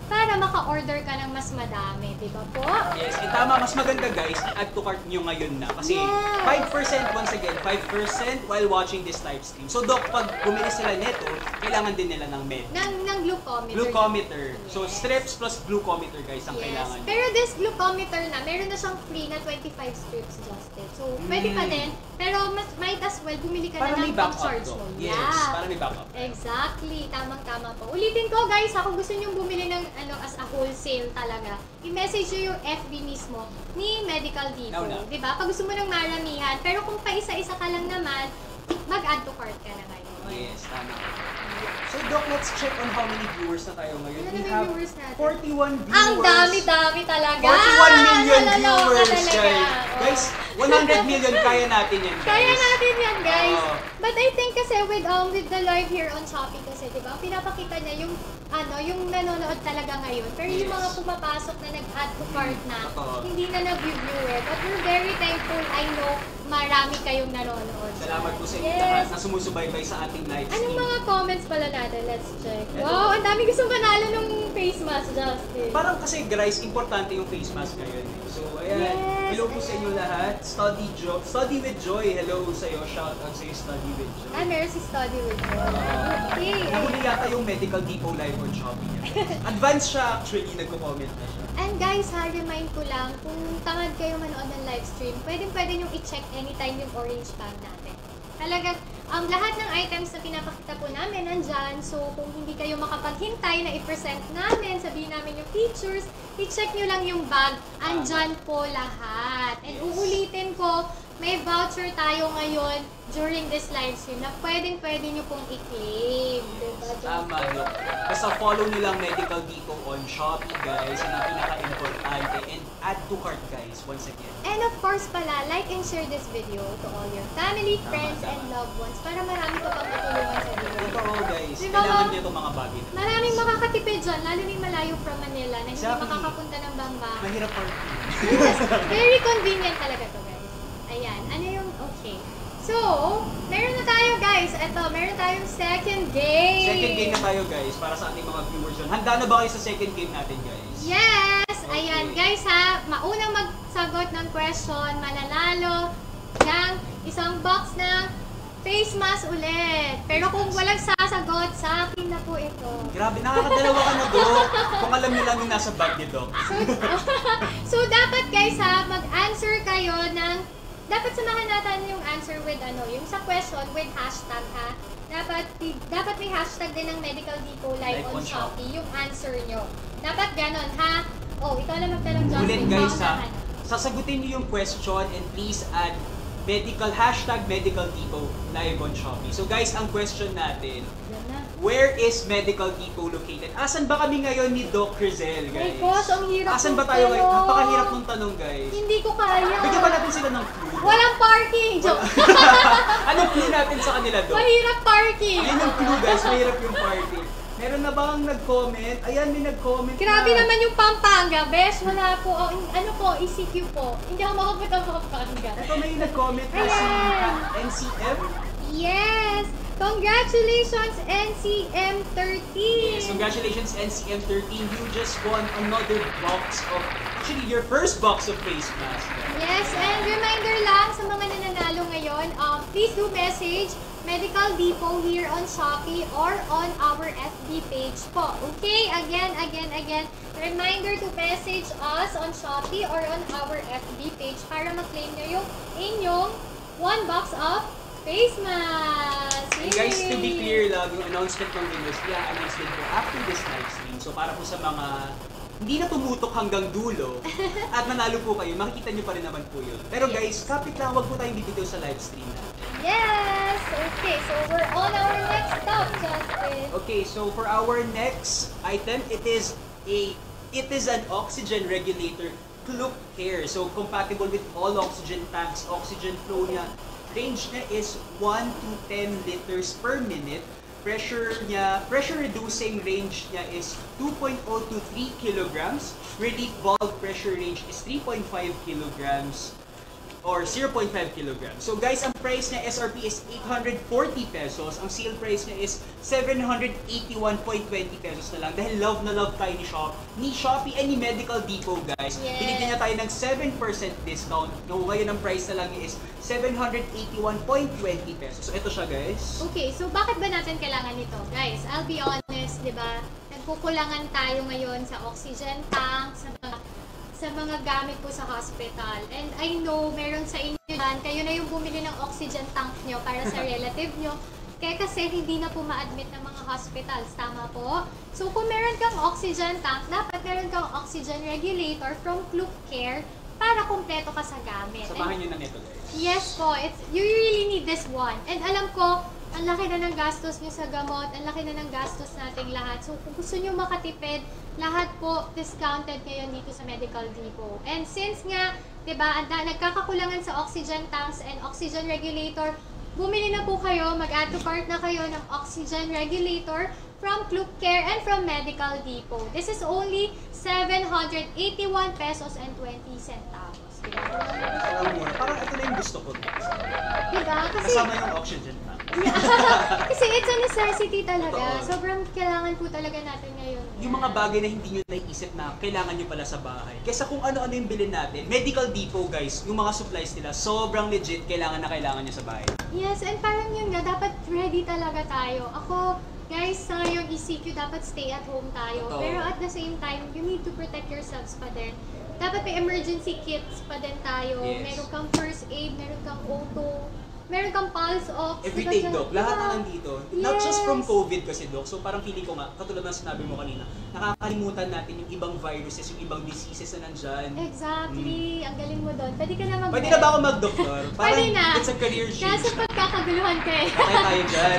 para maka-order ka ng mas madami, di ba po? Yes, and tama, mas maganda guys, i-add to cart nyo ngayon na. Kasi Yes. five percent, once again, five percent while watching this live stream. So Doc, pag bumili sila neto, kailangan din nila ng med. Ng, ng glucometer. Glucometer. So Yes. strips plus glucometer guys ang Yes. kailangan. Pero this glucometer na, meron na siyang free na twenty-five strips, Justin. So, pwede pa Mm. din. Pero mas, might as well, bumili ka Para na may ng backup, pang-charge Doc. mo. Yes, Yeah. para may backup. Exactly. Tamang-tama po. Ulitin ko, guys, ha, kung gusto nyo bumili ng ano, as a wholesale talaga, i-message nyo yung F B mismo ni Medical Depot. Now na. Diba? Pag gusto mo ng maramihan, pero kung pa isa-isa ka lang naman, mag-add to cart ka na ngayon. Yes, tama. So Doc, let's check on how many viewers na tayo ngayon. Ano We na have yung viewers natin? forty-one viewers. Ang dami-dami talaga! forty-one million Naloloka viewers, talaga. guys. Oo. Guys, one hundred million kaya natin yan, guys. Kaya natin yan, guys. Oo. But I think kasi with um with the live here on Shopee kasi, di ba, pinapakita niya yung ano, yung nanonood talaga ngayon. Pero yung Yes. mga pumapasok na nag-add to cart na, Totoo. hindi na nag-review eh. But we're very thankful. I know marami kayong nanonood. Salamat po sa inyo Yes. lahat na sumusubaybay sa ating live stream. Anong mga comments pala natin? Let's check. Ito. Wow, ang dami gustong panalo ng face mask, Justin. Parang kasi guys, importante yung face mask ngayon. eh. So, ayan. Yes, Hello po ayan. sa inyo lahat. Study jo Study with Joy. Hello sa iyo. Shout out sa iyo, Study with Joy. Ah, meron si Study with me. Okay. Nahuli yata yung Medical Depot live on Shopee. Advance siya actually, nagko-comment na siya. And guys, ha, remind ko lang, kung tamad kayo manood ng live stream, pwede pwede nyo i-check anytime yung orange bag natin. Talagang, um, lahat ng items na pinapakita po namin nandyan. So, kung hindi kayo makapaghintay na i-present namin, sabihin namin yung features, i-check nyo lang yung bag. Andyan po lahat. And Yes. uulitin ko, may voucher tayo ngayon during this live stream na pwedeng-pwede nyo pong i-claim. Diba, Tama, Justin? no? Basta follow nyo lang Medical Depot on Shopee, guys. Yun ang pinaka-importante. And add to cart, guys, once again. And of course pala, like and share this video to all your family, Tama, friends, tama. and loved ones para marami pa pang tutulungan sa video. Totoo, guys. Di ba, Kailangan ma'am? nyo itong mga bagay. na- Maraming makakatipid dyan, lalo na yung malayo from Manila na hindi Exactly. makakapunta ng Bamba. Mahirap pa. Yes, very convenient talaga to, guys. Ayan, ano yung, okay. So, meron na tayo, guys. Ito, meron tayong second game. Second game na tayo, guys, para sa ating mga viewers yun. Handa na ba kayo sa second game natin, guys? Yes! Okay. Ayan, guys ha, maunang magsagot ng question, mananalo ng isang box ng face mask ulit. Pero kung walang sasagot, sa akin na po ito. Grabe, nakakadalawa ka na, Doc. Kung alam niyo lang yung nasa bag ni Doc. So, so dapat guys ha, mag-answer kayo ng, dapat samahan natin yung answer with ano, yung sa question with hashtag ha. Dapat, dapat may hashtag din ng Medical Depot Live Live on on Shopee, yung answer nyo. Dapat ganon ha. Oh, ikaw lang magtanong, Justin. Ulit, guys, ha. paunahan. Sasagutin niyo yung question and please add medical, hashtag Medical Depot live on Shopee. So guys, ang question natin, Yan na. where is Medical Depot located? Asan ba kami ngayon ni Doc Rizel, My guys? gosh, ang hirap Asan ng ba tayo ngayon? tanong. Napakahirap ng tanong, guys. Hindi ko kaya. Bigyan ba natin sila ng clue? Walang parking. Joke. Anong clue natin sa kanila, Doc? Mahirap parking. Yan yung clue, guys. Mahirap yung party. Meron na bang nag-comment? Ayan, may nag-comment Grabe na. naman yung Pampanga, besh. Wala po. Oh, ano po, E C Q po. Hindi ako makapunta sa Pampanga. Ito may nag-comment na si Ayan. N C M. Yes! Congratulations, N C M thirteen! Yes, congratulations N C M thirteen. You just won another box of, actually your first box of face mask. Yes, and reminder lang sa mga nananalo ngayon, um, please do message Medical Depot here on Shopee or on our F B page po. Okay? Again, again, again, reminder to message us on Shopee or on our F B page para ma-claim nyo yung inyong one box of face mask. And guys, to be Yay! clear lang, yung announcement ng winners, i-announce din po after this live stream. So para po sa mga hindi na tumutok hanggang dulo at nanalo po kayo, makikita nyo pa rin naman po yun. Pero guys, kapit lang, wag po tayong bibitaw sa live stream natin. Yes! Okay, so we're on our next stop, Justin. Okay, so for our next item, it is a it is an oxygen regulator Klook Care. So compatible with all oxygen tanks, oxygen flow niya. Range niya is one to ten liters per minute. Pressure niya, pressure reducing range niya is two point zero to three kilograms. Relief valve pressure range is three point five kilograms. or zero point five kilograms. So guys, ang price niya S R P is eight hundred forty pesos. Ang sale price niya is seven hundred eighty-one point two zero pesos na lang. Dahil love na love tayo ni Shop, ni Shopee and ni Medical Depot, guys. Yes. Binigyan niya tayo ng seven percent discount. No, ngayon ang price na lang niya is seven hundred eighty-one point two zero pesos. So ito siya, guys. Okay, so bakit ba natin kailangan nito? Guys, I'll be honest, di ba? Nagkukulangan tayo ngayon sa oxygen tank, sa mga, sa mga gamit po sa hospital. And I know, meron sa inyo dyan, kayo na yung bumili ng oxygen tank nyo para sa relative nyo. Kaya kasi hindi na po ma-admit ng mga hospitals. Tama po? So kung meron kang oxygen tank, dapat meron kang oxygen regulator from Klook Care para kumpleto ka sa gamit. Samahan nyo na nito, guys. Yes po, it's, you really need this one. And alam ko, ang laki na ng gastos nyo sa gamot, ang laki na ng gastos nating lahat. So kung gusto nyo makatipid, lahat po discounted ngayon dito sa Medical Depot. And since nga, di ba, nagkakakulangan sa oxygen tanks and oxygen regulator, bumili na po kayo, mag-add to cart na kayo ng oxygen regulator from Klook Care and from Medical Depot. This is only seven hundred eighty-one pesos and twenty centavos. Diba? Alam mo, parang ito na yung gusto ko. Diba? Kasi, Kasama yung oxygen tank. kasi it's a necessity talaga. Totoo. Sobrang kailangan po talaga natin ngayon. Yung mga bagay na hindi nyo naiisip na kailangan nyo pala sa bahay. Kesa kung ano-ano yung bilhin natin. Medical Depot, guys, yung mga supplies nila, sobrang legit, kailangan na kailangan nyo sa bahay. Yes, and parang yun nga, dapat ready talaga tayo. Ako, guys, sa ngayong E C Q, dapat stay at home tayo. Totoo. Pero at the same time, you need to protect yourselves pa din. Dapat may emergency kits pa din tayo. Yes. Meron kang first aid, meron kang auto, meron kang pulse ox. Everything, diba, Doc. Lahat diba? na nandito. Not just Yes. from COVID kasi, Doc. So parang feeling ko nga, katulad ng sinabi mo kanina, nakakalimutan natin yung ibang viruses, yung ibang diseases na nandyan. Exactly. Ang galing mo doon. Pwede ka na mag- Pwede na ba ako mag-doktor? Parang Pwede na. it's a career change. Kaso pagkakaguluhan ka eh. Okay tayo dyan.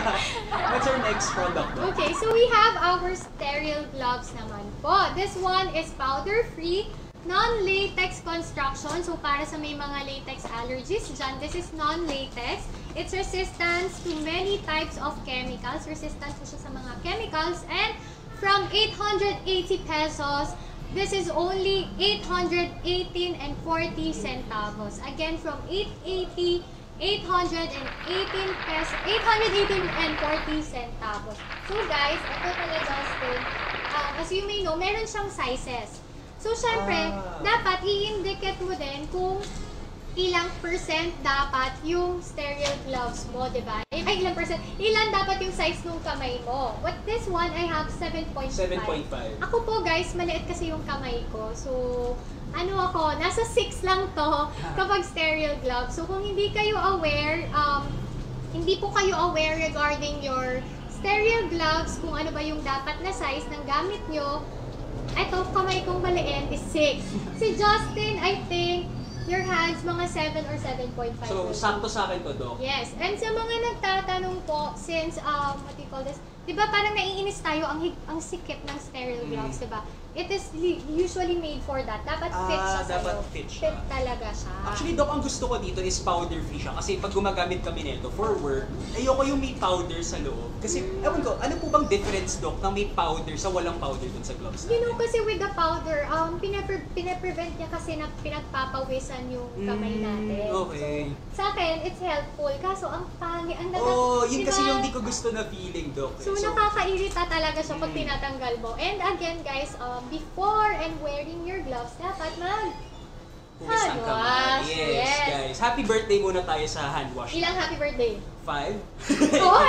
What's our next product, Doc? Okay, so we have our sterile gloves naman po. This one is powder-free, non-latex construction. So para sa may mga latex allergies dyan, this is non-latex. It's resistant to many types of chemicals. Resistant po siya sa mga chemicals. And from eight hundred eighty pesos, this is only eight hundred eighteen and forty centavos. Again, from eight eighty, eight hundred eighteen pesos, eight hundred eighteen and forty centavos. So guys, ito pala Justin, uh, as you may know, meron siyang sizes. So syempre, Ah. dapat i-indicate mo din kung ilang percent dapat yung sterile gloves mo, di ba? Ay, ilang percent? Ilan dapat yung size ng kamay mo? What this one, I have seven point five. seven point five. Ako po guys, maliit kasi yung kamay ko. So, ano ako, nasa six lang to kapag sterile gloves. So, kung hindi kayo aware, um, hindi po kayo aware regarding your sterile gloves, kung ano ba yung dapat na size ng gamit nyo, eto, kamay kong maliit is six. Si Justin, I think, your hands, mga seven or seven point five. So, sakto sa akin to, Doc. Yes. And sa mga nagtatanong po, since, um, what do you call this? Di ba parang naiinis tayo ang, hig- ang sikip ng sterile gloves, di ba? It is li- usually made for that. Dapat fit Ah, siya dapat sa'yo. fit siya. Fit talaga siya. Actually, Doc, ang gusto ko dito is powder-free siya. Kasi pag gumagamit kami nito for work, ayoko yung may powder sa loob. Kasi, ewan ko, ano po bang difference, Doc, ng may powder sa walang powder dun sa gloves You know, natin? kasi with the powder, um, pinapre- pinaprevent niya kasi na pinagpapawisan yung kamay Mm, natin. okay. So, sa akin, it's helpful. Kaso, ang pangi, ang dagat, Oh, yun diba? kasi yung di ko gusto na feeling, Doc. eh. So, nakakairita talaga siya pag Mm. tinatanggal mo. And again, guys, um, before and wearing your gloves, dapat mag Hugas ng hand kamay. wash. Yes, Yes. guys. Happy birthday muna tayo sa hand wash. Ilang happy birthday? Five? Oh,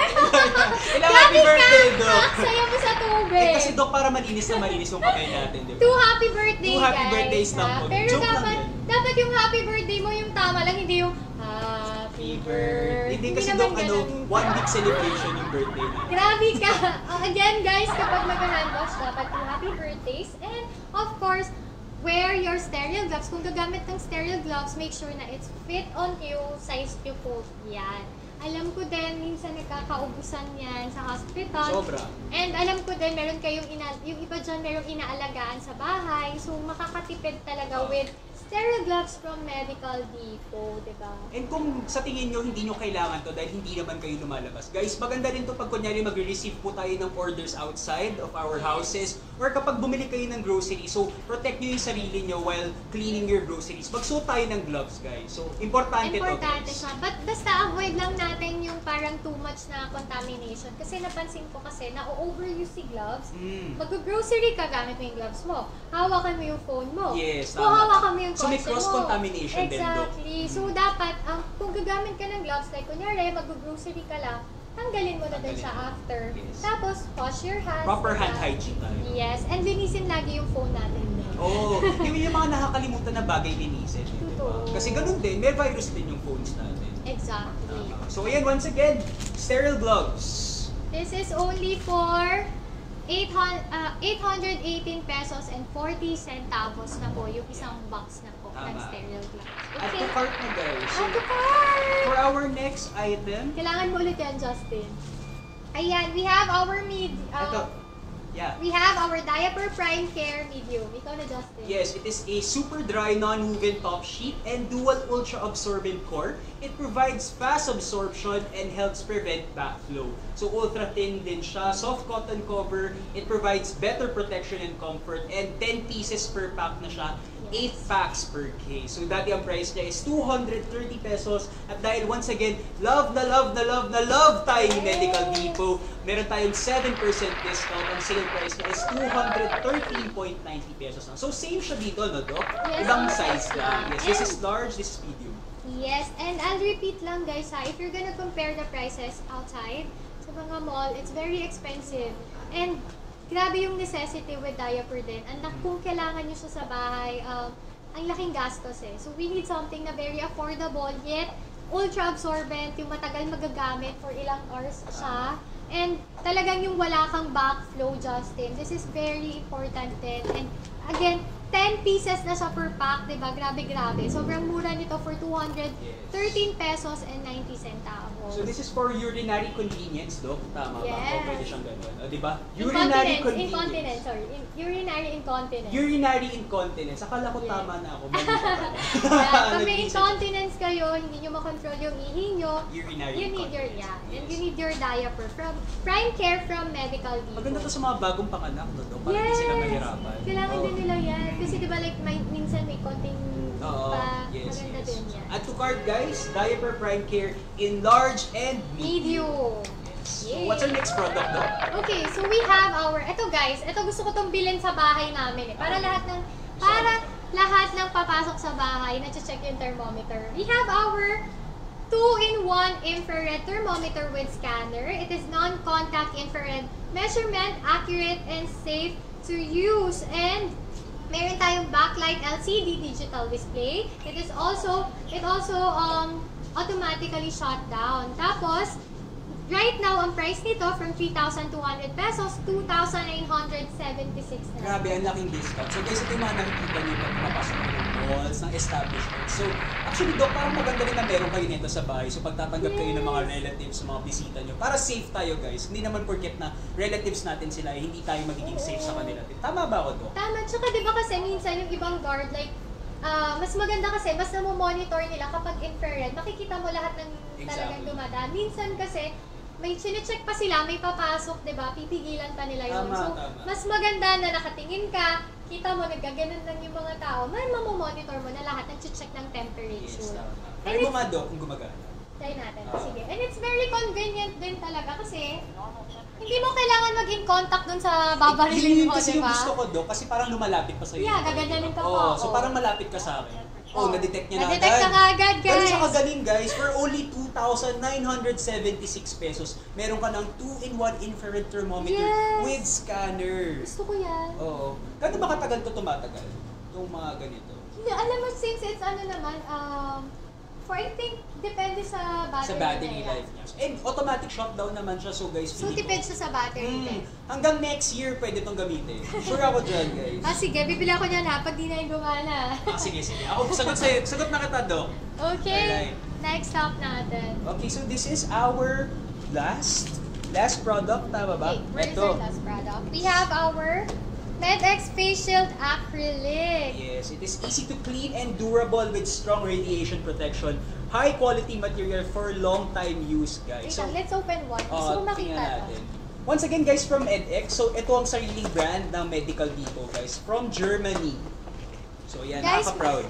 Ilang happy birthday, Doc? Saya mo sa tubig. Eh, kasi, Doc, para malinis na malinis yung kamay natin, di ba? Two happy birthday, Two happy guys. birthdays lang ha? po. Pero Joke lang dapat, yan. dapat yung happy birthday mo yung tama lang, hindi yung happy birthday. Hindi kasi, naman Doc, ano, ganun. one week celebration yung birthday na. Grabe ka! Uh, again, guys, kapag mag-hand wash, dapat yung happy birthdays. And, of course, wear your sterile gloves. Kung gagamit ng sterile gloves, make sure na it's fit on you, size you po. Yan. Alam ko din, minsan nagkakaubusan yan sa hospital. Sobra. And alam ko din, meron kayong ina yung iba dyan, merong inaalagaan sa bahay. So, makakatipid talaga with sterile gloves from Medical Depot, di ba? And kung sa tingin nyo, hindi nyo kailangan to dahil hindi naman kayo lumalabas. Guys, maganda rin to pag kunyari mag-receive po tayo ng orders outside of our houses or kapag bumili kayo ng groceries. So, protect nyo yung sarili nyo while cleaning your groceries. Magsuot tayo ng gloves, guys. So, importante, Importante to, guys. siya. But basta avoid lang natin yung parang too much na contamination. Kasi napansin ko kasi na overuse si gloves. Mm. Mag-grocery ka, gamit mo yung gloves mo. Hawakan mo yung phone mo. Yes, Kung tama. hawakan mo yung So, may kotse mo. cross-contamination din, Dok. Exactly. So, dapat, ang kung gagamit ka ng gloves, like kunyari, mag-grocery ka lang, tanggalin mo na din Tanggalin. siya after. Yes. Tapos, wash your hands. Proper diba? hand hygiene tayo. Yes. And linisin lagi yung phone natin. Oo. Oh, yung, yung mga nakakalimutan na bagay linisin. eh, Totoo. Diba? Kasi ganun din, may virus din yung phones natin. Exactly. So, ayan, once again, sterile gloves. This is only for eight hundred eighteen pesos and forty centavos na po yung isang box na po ng Tama. sterile gloves. At to cart na, guys. So, Add to cart! for our next item, Kailangan mo ulit yan, Justin. Ayan, we have our mid... ito, Uh, yeah. we have our Diaper Prime Care Medium. Ikaw na, Justin. Yes, it is a super dry, non-woven top sheet and dual ultra-absorbent core. It provides fast absorption and helps prevent backflow. So ultra-thin din siya, soft cotton cover. It provides better protection and comfort and ten pieces per pack na siya. eight packs per case. So dati ang price niya is two hundred thirty pesos. At dahil once again, love na love na love na love tayo ni Medical Depot, meron tayong seven percent discount. Ang sale price niya is two hundred thirteen point nine zero pesos lang. So same siya dito, no, Doc? Yes, Ibang yes, size yes. lang. Yes, this And- is large, this is medium. Yes, and I'll repeat lang guys ha, if you're gonna compare the prices outside sa mga mall, it's very expensive. And grabe yung necessity with diaper din. And na- kung kailangan nyo siya sa bahay, um, ang laking gastos eh. So we need something na very affordable yet ultra-absorbent, yung matagal magagamit for ilang hours siya. And talagang yung wala kang backflow, Justin. This is very important din. And again, ten pieces na siya per pack, diba? Grabe, grabe. Sobrang mura nito for two hundred thirteen pesos and ninety centavos. So this is for urinary convenience, Doc? Tama ba? Yes. O pwede siyang ganun. O, diba? Incontinence, incontinence, sorry. In, urinary incontinence. Urinary incontinence. Akala ko Yeah. tama na ako. Mali pa pala. Yeah, pag may Nag-isip. incontinence kayo, hindi nyo makontrol yung ihi nyo, Urinary you need your, incontinence. yeah, and Yes. you need your diaper from Prime Care from Medical Depot. Maganda to sa mga bagong panganak, no, Doc? Para hindi sila mahirapan. Kailangan Oo. din nila yan. Kasi diba like may, minsan may konting Oo, pa, yes, maganda yes. din yan. Add to cart, guys, Diaper Prime Care in large and medium. Medium. Yes. So Yay. what's our next product, Doc? Okay, so we have our, eto guys, eto gusto ko tong bilhin sa bahay namin eh. Para lahat ng, para lahat ng papasok sa bahay, na-check yung thermometer. We have our two in one infrared thermometer with scanner. It is non-contact infrared measurement, accurate and safe to use. And meron tayong backlight L C D digital display. It is also, it also um, automatically shut down. Tapos, right now, ang price nito from three thousand two hundred pesos, two thousand nine hundred seventy-six na. Grabe, ang laking discount. So guys, ito yung mga nakikita nyo pag napasok ng malls, ng establishments. So, actually, Doc, parang maganda rin na meron kayo nito sa bahay. So, pagtatanggap kayo ng mga Yes. relatives, sa mga bisita nyo, para safe tayo, guys. Hindi naman forget na relatives natin sila, eh, hindi tayo magiging safe sa kanila. Tama ba ako, Doc? Tama. Tsaka di ba kasi minsan yung ibang guard, like, ah, mas maganda kasi, mas namomonitor nila kapag infrared, makikita mo lahat ng talagang Exactly. dumadaan. Minsan kasi, may chinecheck pa sila, may papasok, di ba? Pipigilan pa nila yun. Tama, So, tama. mas maganda na nakatingin ka, kita mo, nagkaganon lang yung mga tao, may mamomonitor mo na lahat, nag-check ng Yes, temperature. tama. And Try mo it's- nga, Doc, kung gumagana. Try natin. Ah. Sige. And it's very convenient din talaga kasi hindi mo kailangan mag-in contact dun sa babarilin Yun mo, kasi di yung ba? gusto ko, Doc, kasi parang lumalapit pa sa'yo. Yeah, gaganyanin ka pa, Oo, so oo. parang malapit ka sa akin. Oh, Oh. na-detect niya na agad. Na-detect na nga agad, Ganun guys. siya kagaling, guys. For only two thousand nine hundred seventy-six pesos, meron ka ng two in one infrared thermometer Yes. with scanner. Gusto ko yan. Oo. Gano'n ba katagal to tumatagal? Itong mga ganito. Hindi, alam mo, since it's ano naman, um, for I think, depende sa battery Sa battery nila. life niya. And automatic shutdown naman siya. So guys, So, feeling tipid ko- siya sa battery Mm, din. hanggang next year pwede itong gamitin. Sure ako dyan, guys. Ah, sige, bibili ako niyan ha, pag di na yung gumana. Ah, sige, sige. Ako, sagot sa'yo. Sagot na kita, Doc. Okay, Alright. next stop natin. Okay, so this is our last last product, tama ba? Okay, where's Ito. our last product? We have our MedX Face Shield Acrylic. Yes, it is easy to clean and durable with strong radiation protection. High quality material for long time use, guys. Wait So, lang, let's open one. Gusto uh, ko tingnan makita natin. to. Once again, guys, from MedX. So, ito ang sariling brand ng Medical Depot, guys. From Germany. So, yan, Guys, nakaka-proud.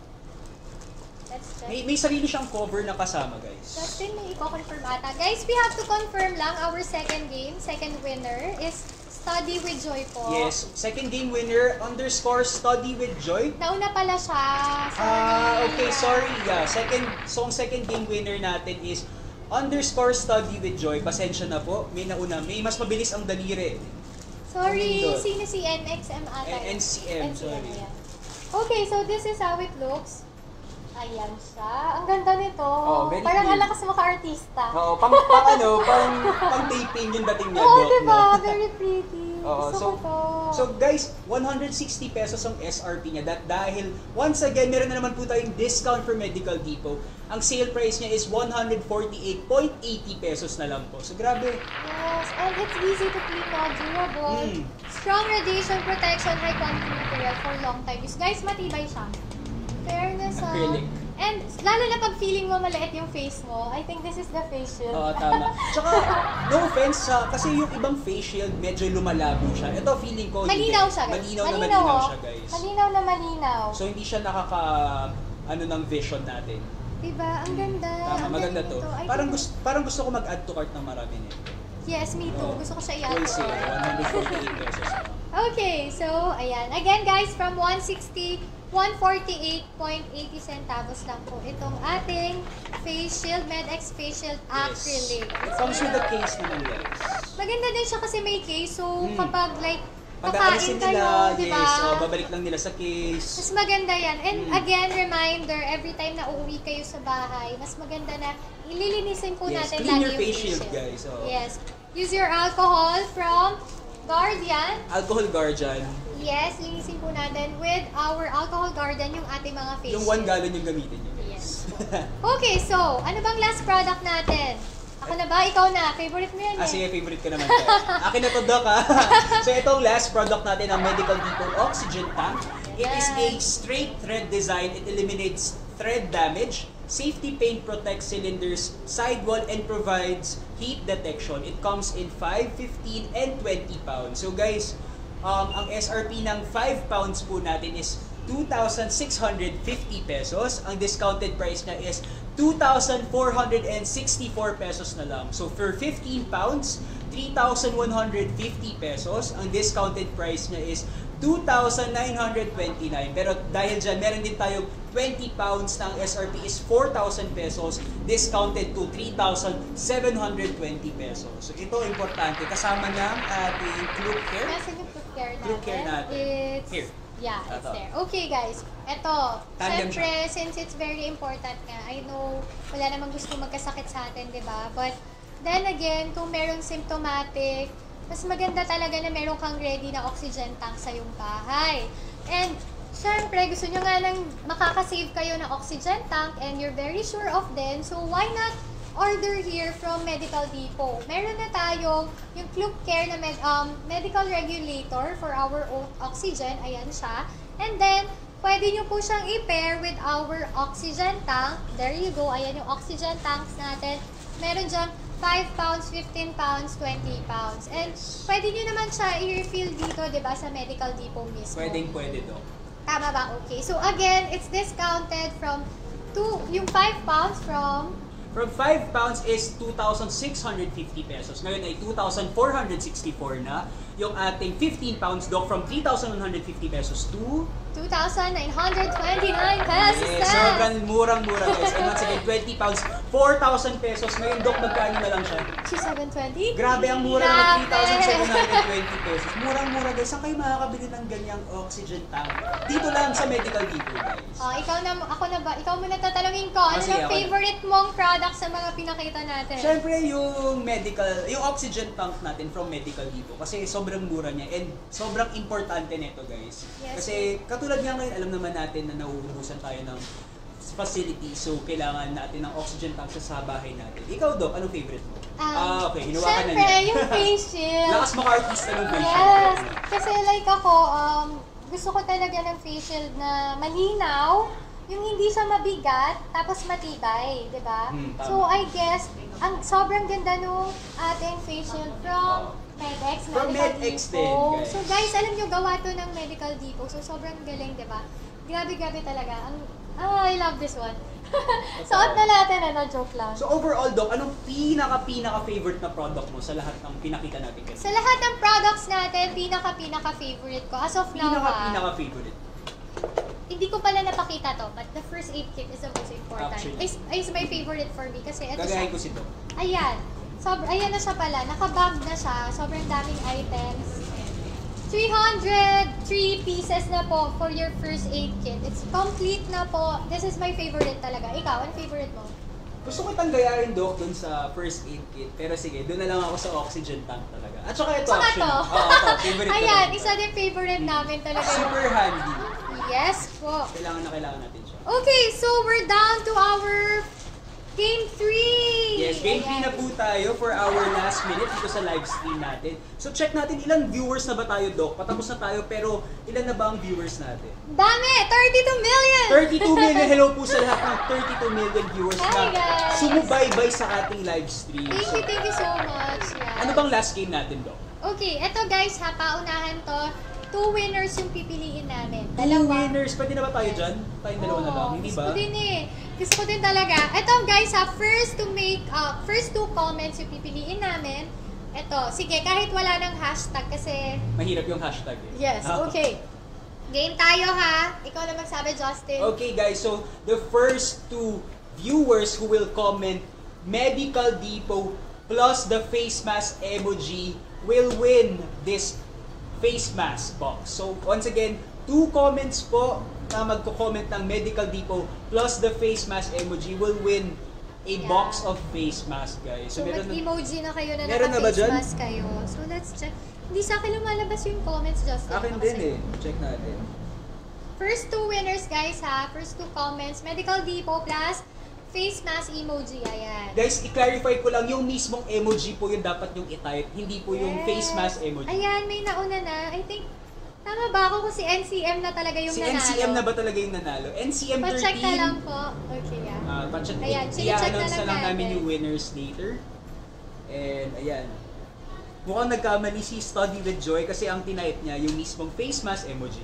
Let's check. May, may sarili siyang cover na kasama, guys. Justin, may i-confirm ata. Guys, we have to confirm lang our second game. Second winner is Study with Joy po. Yes, second game winner, underscore Study with Joy. Nauna pala siya. Sorry. Ah, okay, sorry. Yeah. Second, so ang second game winner natin is underscore Study with Joy. Pasensya na po. May nauna. May mas mabilis ang daliri. Sorry, Ano yun? sino si N X M ata? N- NCM, sorry. ayan. Okay, so this is how it looks. Ayan siya. Ang ganda nito. Oh, very Parang cute. alakas mo ka-artista. Oo, pang, pang ano, pang, pang taping yung dating niya. Oo, Doc, diba? no? Very pretty. Oo, Gusto so, ko to. so guys, one hundred sixty pesos ang S R P niya. That dahil, once again, meron na naman po tayong discount for Medical Depot. Ang sale price niya is one hundred forty-eight point eight zero pesos na lang po. So grabe. Yes, and it's easy to clean na, durable. Mm. Strong radiation protection, high quality material for long time use. Guys, matibay siya. Fairness, ah. Acrylic. And lalo na pag feeling mo maliit yung face mo, I think this is the face shield. Oo, tama. Tsaka, no offense sa, kasi yung ibang face shield, medyo lumalabo siya. Ito, feeling ko, Malinaw hindi. siya, guys. Malinaw na malinaw oh. siya, guys. Malinaw na malinaw. So, hindi siya nakaka, ano ng vision natin. Diba? Ang ganda. Tama, Ang maganda galing to. nito. I Parang think- gusto, parang gusto ko mag-add to cart ng marami nito. Yes, me too. Oo. Gusto ko siya i-add. Wholesale, one hundred forty-eight pesos. Okay, so, ayan. Again, guys, from one sixty, one forty-eight point eight zero centavos lang po itong ating face shield, MedX face shield acrylic. It comes with a case naman, guys. Maganda din siya kasi may case. So, Hmm. kapag like, Pag kakain aalisin kayo, nila, di ba? yes, oh, babalik lang nila sa case. Mas maganda yan. And Hmm. again, reminder, every time na uuwi kayo sa bahay, mas maganda na ililinisin po Yes, natin clean lagi your yung face shield, guys. Oh. Yes. Use your alcohol from Guardian. Alcohol Guardian. Yes, linisin po natin with our alcohol guardian yung ating mga face Yung one shield. gallon yung gamitin nyo, guys. Yes. Okay, so, ano bang last product natin? Ako na ba? Ikaw na. Favorite mo yan Ah, eh. sige, favorite ko naman. Guys. Akin na to, Doc, ha? So, itong last product natin, ang Medical Depot Oxygen Tank. It is a straight thread design. It eliminates thread damage. Safety paint protects cylinders, sidewall, and provides heat detection. It comes in five, fifteen, and twenty pounds. So, guys, um, ang S R P ng five pounds po natin is two thousand six hundred fifty pesos. Ang discounted price niya is two thousand four hundred sixty-four pesos na lang. So for fifteen pounds, three thousand one hundred fifty pesos. Ang discounted price niya is two thousand nine hundred twenty-nine. Pero dahil dyan, meron din tayong twenty pounds na ang S R P is four thousand pesos, discounted to three thousand seven hundred twenty pesos. So ito, importante. Kasama ng ating Clue Care. Nasaan yung tooth care natin? Tooth care natin. It's... Here. Yeah, it's Ito. there. Okay, guys. Ito, Tandem syempre, since it's very important nga, I know wala namang gusto magkasakit sa atin, di ba? But then again, kung merong symptomatic, mas maganda talaga na meron kang ready na oxygen tank sa iyong bahay. And syempre, gusto nyo nga nang makakasave kayo ng oxygen tank and you're very sure of them, so why not order here from Medical Depot? Meron na tayong yung Clue Care na med, um, medical regulator for our own oxygen. Ayan siya. And then, pwede nyo po siyang i-pair with our oxygen tank. There you go. Ayan yung oxygen tanks natin. Meron dyan five pounds, fifteen pounds, twenty pounds. And pwede nyo naman siya i-refill dito, di ba, sa Medical Depot mismo. Pwedeng pwede, Doc. Tama ba? Okay. So again, it's discounted from two, yung five pounds from From five pounds is two thousand six hundred fifty pesos. Ngayon ay two thousand four hundred sixty-four na. Yung ating fifteen pounds, Doc, from three thousand one hundred fifty pesos to... two thousand nine hundred twenty-nine pesos Yes, na! sobrang murang-mura, guys. And once again, twenty pounds, four thousand pesos. Ngayon, Doc, magkano na lang siya? two thousand seven hundred twenty? Grabe ang mura ng Grabe! three thousand seven hundred twenty pesos. Murang-mura, guys. Saan kayo makakabili ng ganyang oxygen tank? Dito lang sa Medical Depot, guys. Oh, ikaw na, ako na ba? Ikaw muna tatanungin ko. Ano Ah, sige, ang ako. favorite mong product sa mga pinakita natin? Siyempre, yung medical, yung oxygen tank natin from Medical Depot. Kasi sobrang mura niya and sobrang importante nito, guys. Yes. Kasi katulad nga ngayon, alam naman natin na nauubusan tayo ng facility. So, kailangan natin ng oxygen tank sa bahay natin. Ikaw, Doc, anong favorite mo? Um, Ah, okay. Hinawakan na syempre, niya. yung face shield. Lakas maka-artista ng face shield. Yes. Kasi like ako, um, gusto ko talaga ng face shield na malinaw, yung hindi siya mabigat, tapos matibay, di ba? Hmm, tama. So I guess, ang sobrang ganda nung ating face shield from MedX, From Medical MedX Depot. din, guys. So guys, alam nyo, gawa to ng Medical Depot. So sobrang galing, di ba? Grabe-grabe talaga. Ang, ah, I love this one. Suot na natin, ano, joke lang. So overall, Doc, anong pinaka-pinaka-favorite na product mo sa lahat ng pinakita natin kanina? Sa lahat ng products natin, pinaka-pinaka-favorite ko. As of now, ha, Pinaka-pinaka-favorite. hindi ko pala napakita to, but the first aid kit is the most important. Actually. Is, is my favorite for me kasi ito Gagayahin siya. ko si Doc. Ayan. Sobr ayan na siya pala. Nakabag na siya. Sobrang daming items. three hundred three pieces na po for your first aid kit. It's complete na po. This is my favorite talaga. Ikaw, ano favorite mo? Gusto ko itang gayahin, Doc, dun sa first aid kit. Pero sige, dun na lang ako sa oxygen tank talaga. At saka ito, Saka actually. to. Oo, ito. Favorite ko Ayan, rin. isa din favorite namin talaga. Super handy. Yes po. Kailangan na kailangan natin siya. Okay, so we're down to our game three. Yes, game three na po tayo for our last minute dito sa live stream natin. So check natin ilang viewers na ba tayo, Doc? Patapos na tayo, pero ilan na ba ang viewers natin? Dami! thirty-two million! thirty-two million! Hello po sa lahat ng thirty-two million viewers Hi, na guys! sumubaybay sa ating live stream. Thank you, thank you so much. Yeah. Ano bang last game natin, Doc? Okay, eto guys ha, paunahan to. Two winners yung pipiliin namin. Two winners. Pwede na ba tayo dyan? Tayong dalawa na lang, Oo, hindi gusto ba? ko din eh. Gusto ko din talaga. Eto guys ha, first to make, uh, first two comments yung pipiliin namin. Eto, sige, kahit wala ng hashtag kasi... Mahirap yung hashtag eh. Yes, Ah. okay. Game tayo ha. Ikaw na magsabi, Justin. Okay guys, so the first two viewers who will comment Medical Depot plus the face mask emoji will win this face mask box. So once again, two comments po na magko-comment ng Medical Depot plus the face mask emoji will win a Yeah. box of face mask, guys. So, meron na- mag-emoji na kayo na Meron na ba naka-face dyan? mask kayo. So, let's check. Hindi sa akin lumalabas yung comments, Justin. Akin Baka din sa'yo. eh. Check natin. First two winners, guys, ha. First two comments. Medical Depot plus face mask emoji. Ayan. Guys, i-clarify ko lang, yung mismong emoji po yung dapat yung i-type, hindi po yung Yes. face mask emoji. Ayan, may nauna na. I think, tama ba ako kung si N C M na talaga yung Si nanalo? N C M na ba talaga yung nanalo? N C M thirteen. Pa-check na lang po. Okay, yeah. Uh, pa-check. Ayan, I- sine-check na I-announce na lang lang namin natin. yung winners later. And ayan. Mukhang nagkamali si Study with Joy kasi ang tinype niya yung mismong face mask emoji.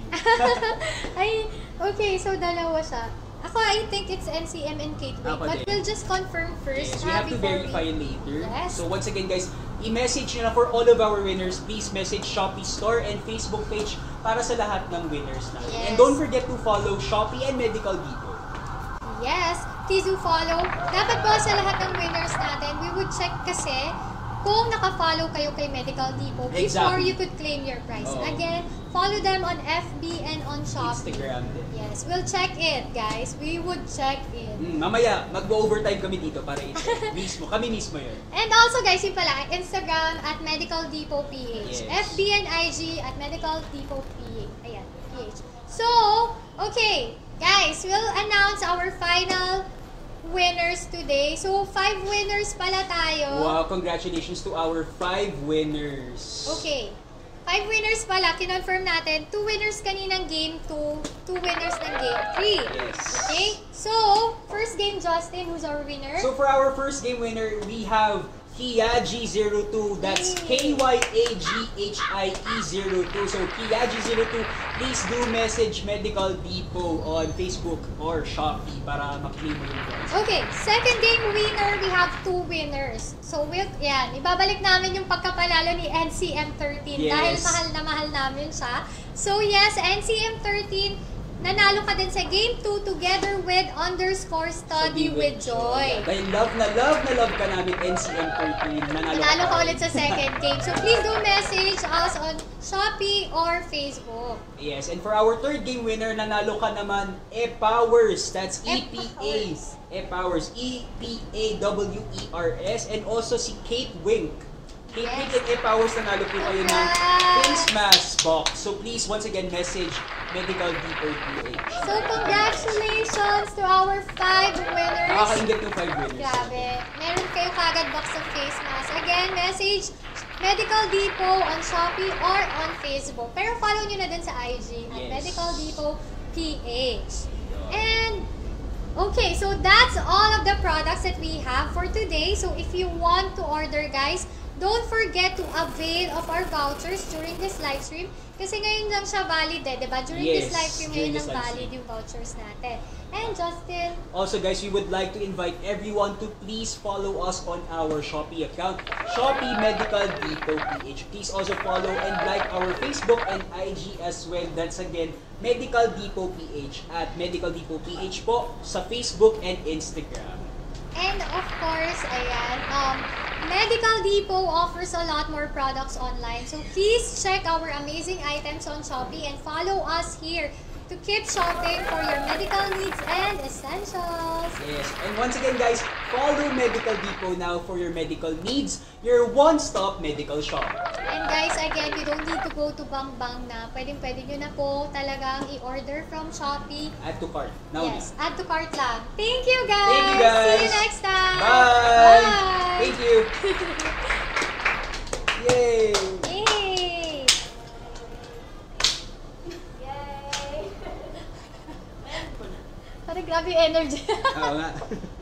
Ay, okay, so dalawa siya. Ako, I think it's N C M and Kate Wade, Ako but din. we'll just confirm first. Yes, we ha, have to before verify we... later. Yes. So once again guys, i-message nyo na for all of our winners. Please message Shopee Store and Facebook page para sa lahat ng winners natin. Yes. And don't forget to follow Shopee and Medical Depot. Yes, please do follow. Dapat po sa lahat ng winners natin, we would check kasi kung naka-follow kayo kay Medical Depot before Exactly. you could claim your prize. Oo. Again, follow them on F B and on Shopee. Instagram din. Yes, we'll check it, guys. We would check it. Mm, mamaya, mag-overtime kami dito para i-check. mismo. Kami mismo yun. And also, guys, yung pala, Instagram at Medical Depot P H. Yes. F B and I G at Medical Depot P H. Ayan, P H. So, okay, guys, we'll announce our final winners today. So, five winners pala tayo. Wow, congratulations to our five winners. Okay. Five winners pala, kinonfirm natin. Two winners kaninang game two, two winners ng game three. Yes. Okay? So, first game, Justin, who's our winner? So for our first game winner, we have Kiyaji zero two. That's K Y A G H I E zero two. So Kiyaji zero two, please do message Medical Depot on Facebook or Shopee para maklaim mo yung prize. Okay, second game winner, we have two winners. So, we'll, yan, ibabalik namin yung pagkapanalo ni N C M thirteen Yes. dahil mahal na mahal namin siya. So, yes, N C M thirteen, nanalo ka din sa game two together with underscore study with joy. Dahil love na love na love ka namin N C M thirteen. Nanalo, Nanalo ka pa. ulit sa second game. So, please do message us on Shopee or Facebook. Yes, and for our third game winner, nanalo ka naman E-Powers. That's E P A. E-Powers. E P A W E R S. And also si Kate Wink. Kate Yes. Wink and E-Powers, nanalo po kayo ng Congrats! face mask box. So please, once again, message Medical Depot P H. So, congratulations to our five winners. Nakakaingit yung five winners. Grabe. Meron kayo kagad box of face mask. Again, message Medical Depot on Shopee or on Facebook. Pero follow nyo na din sa I G at Yes. Medical Depot P H. And, okay, so that's all of the products that we have for today. So, if you want to order, guys, don't forget to avail of our vouchers during this live stream. Kasi ngayon lang siya valid eh, diba? During Yes, this live stream, during ngayon this lang live valid stream. yung vouchers natin. And Justin, Also guys, we would like to invite everyone to please follow us on our Shopee account, Shopee Medical Depot P H. Please also follow and like our Facebook and I G as well. That's again, Medical Depot P H at Medical Depot P H po sa Facebook and Instagram. and of course, ayan, um, Medical Depot offers a lot more products online. So please check our amazing items on Shopee and follow us here to keep shopping for your medical needs and essentials. Yes, and once again guys, follow Medical Depot now for your medical needs, your one-stop medical shop. And guys, again, you don't need to go to Bang Bang na. Pwedeng-pwede nyo na po talagang i-order from Shopee. Add to cart. Now Yes, add to cart lang. Thank you guys! Thank you guys! See you next time! Bye! Bye! Thank you! Yay! Yay! Parang grabe yung energy. Oo nga.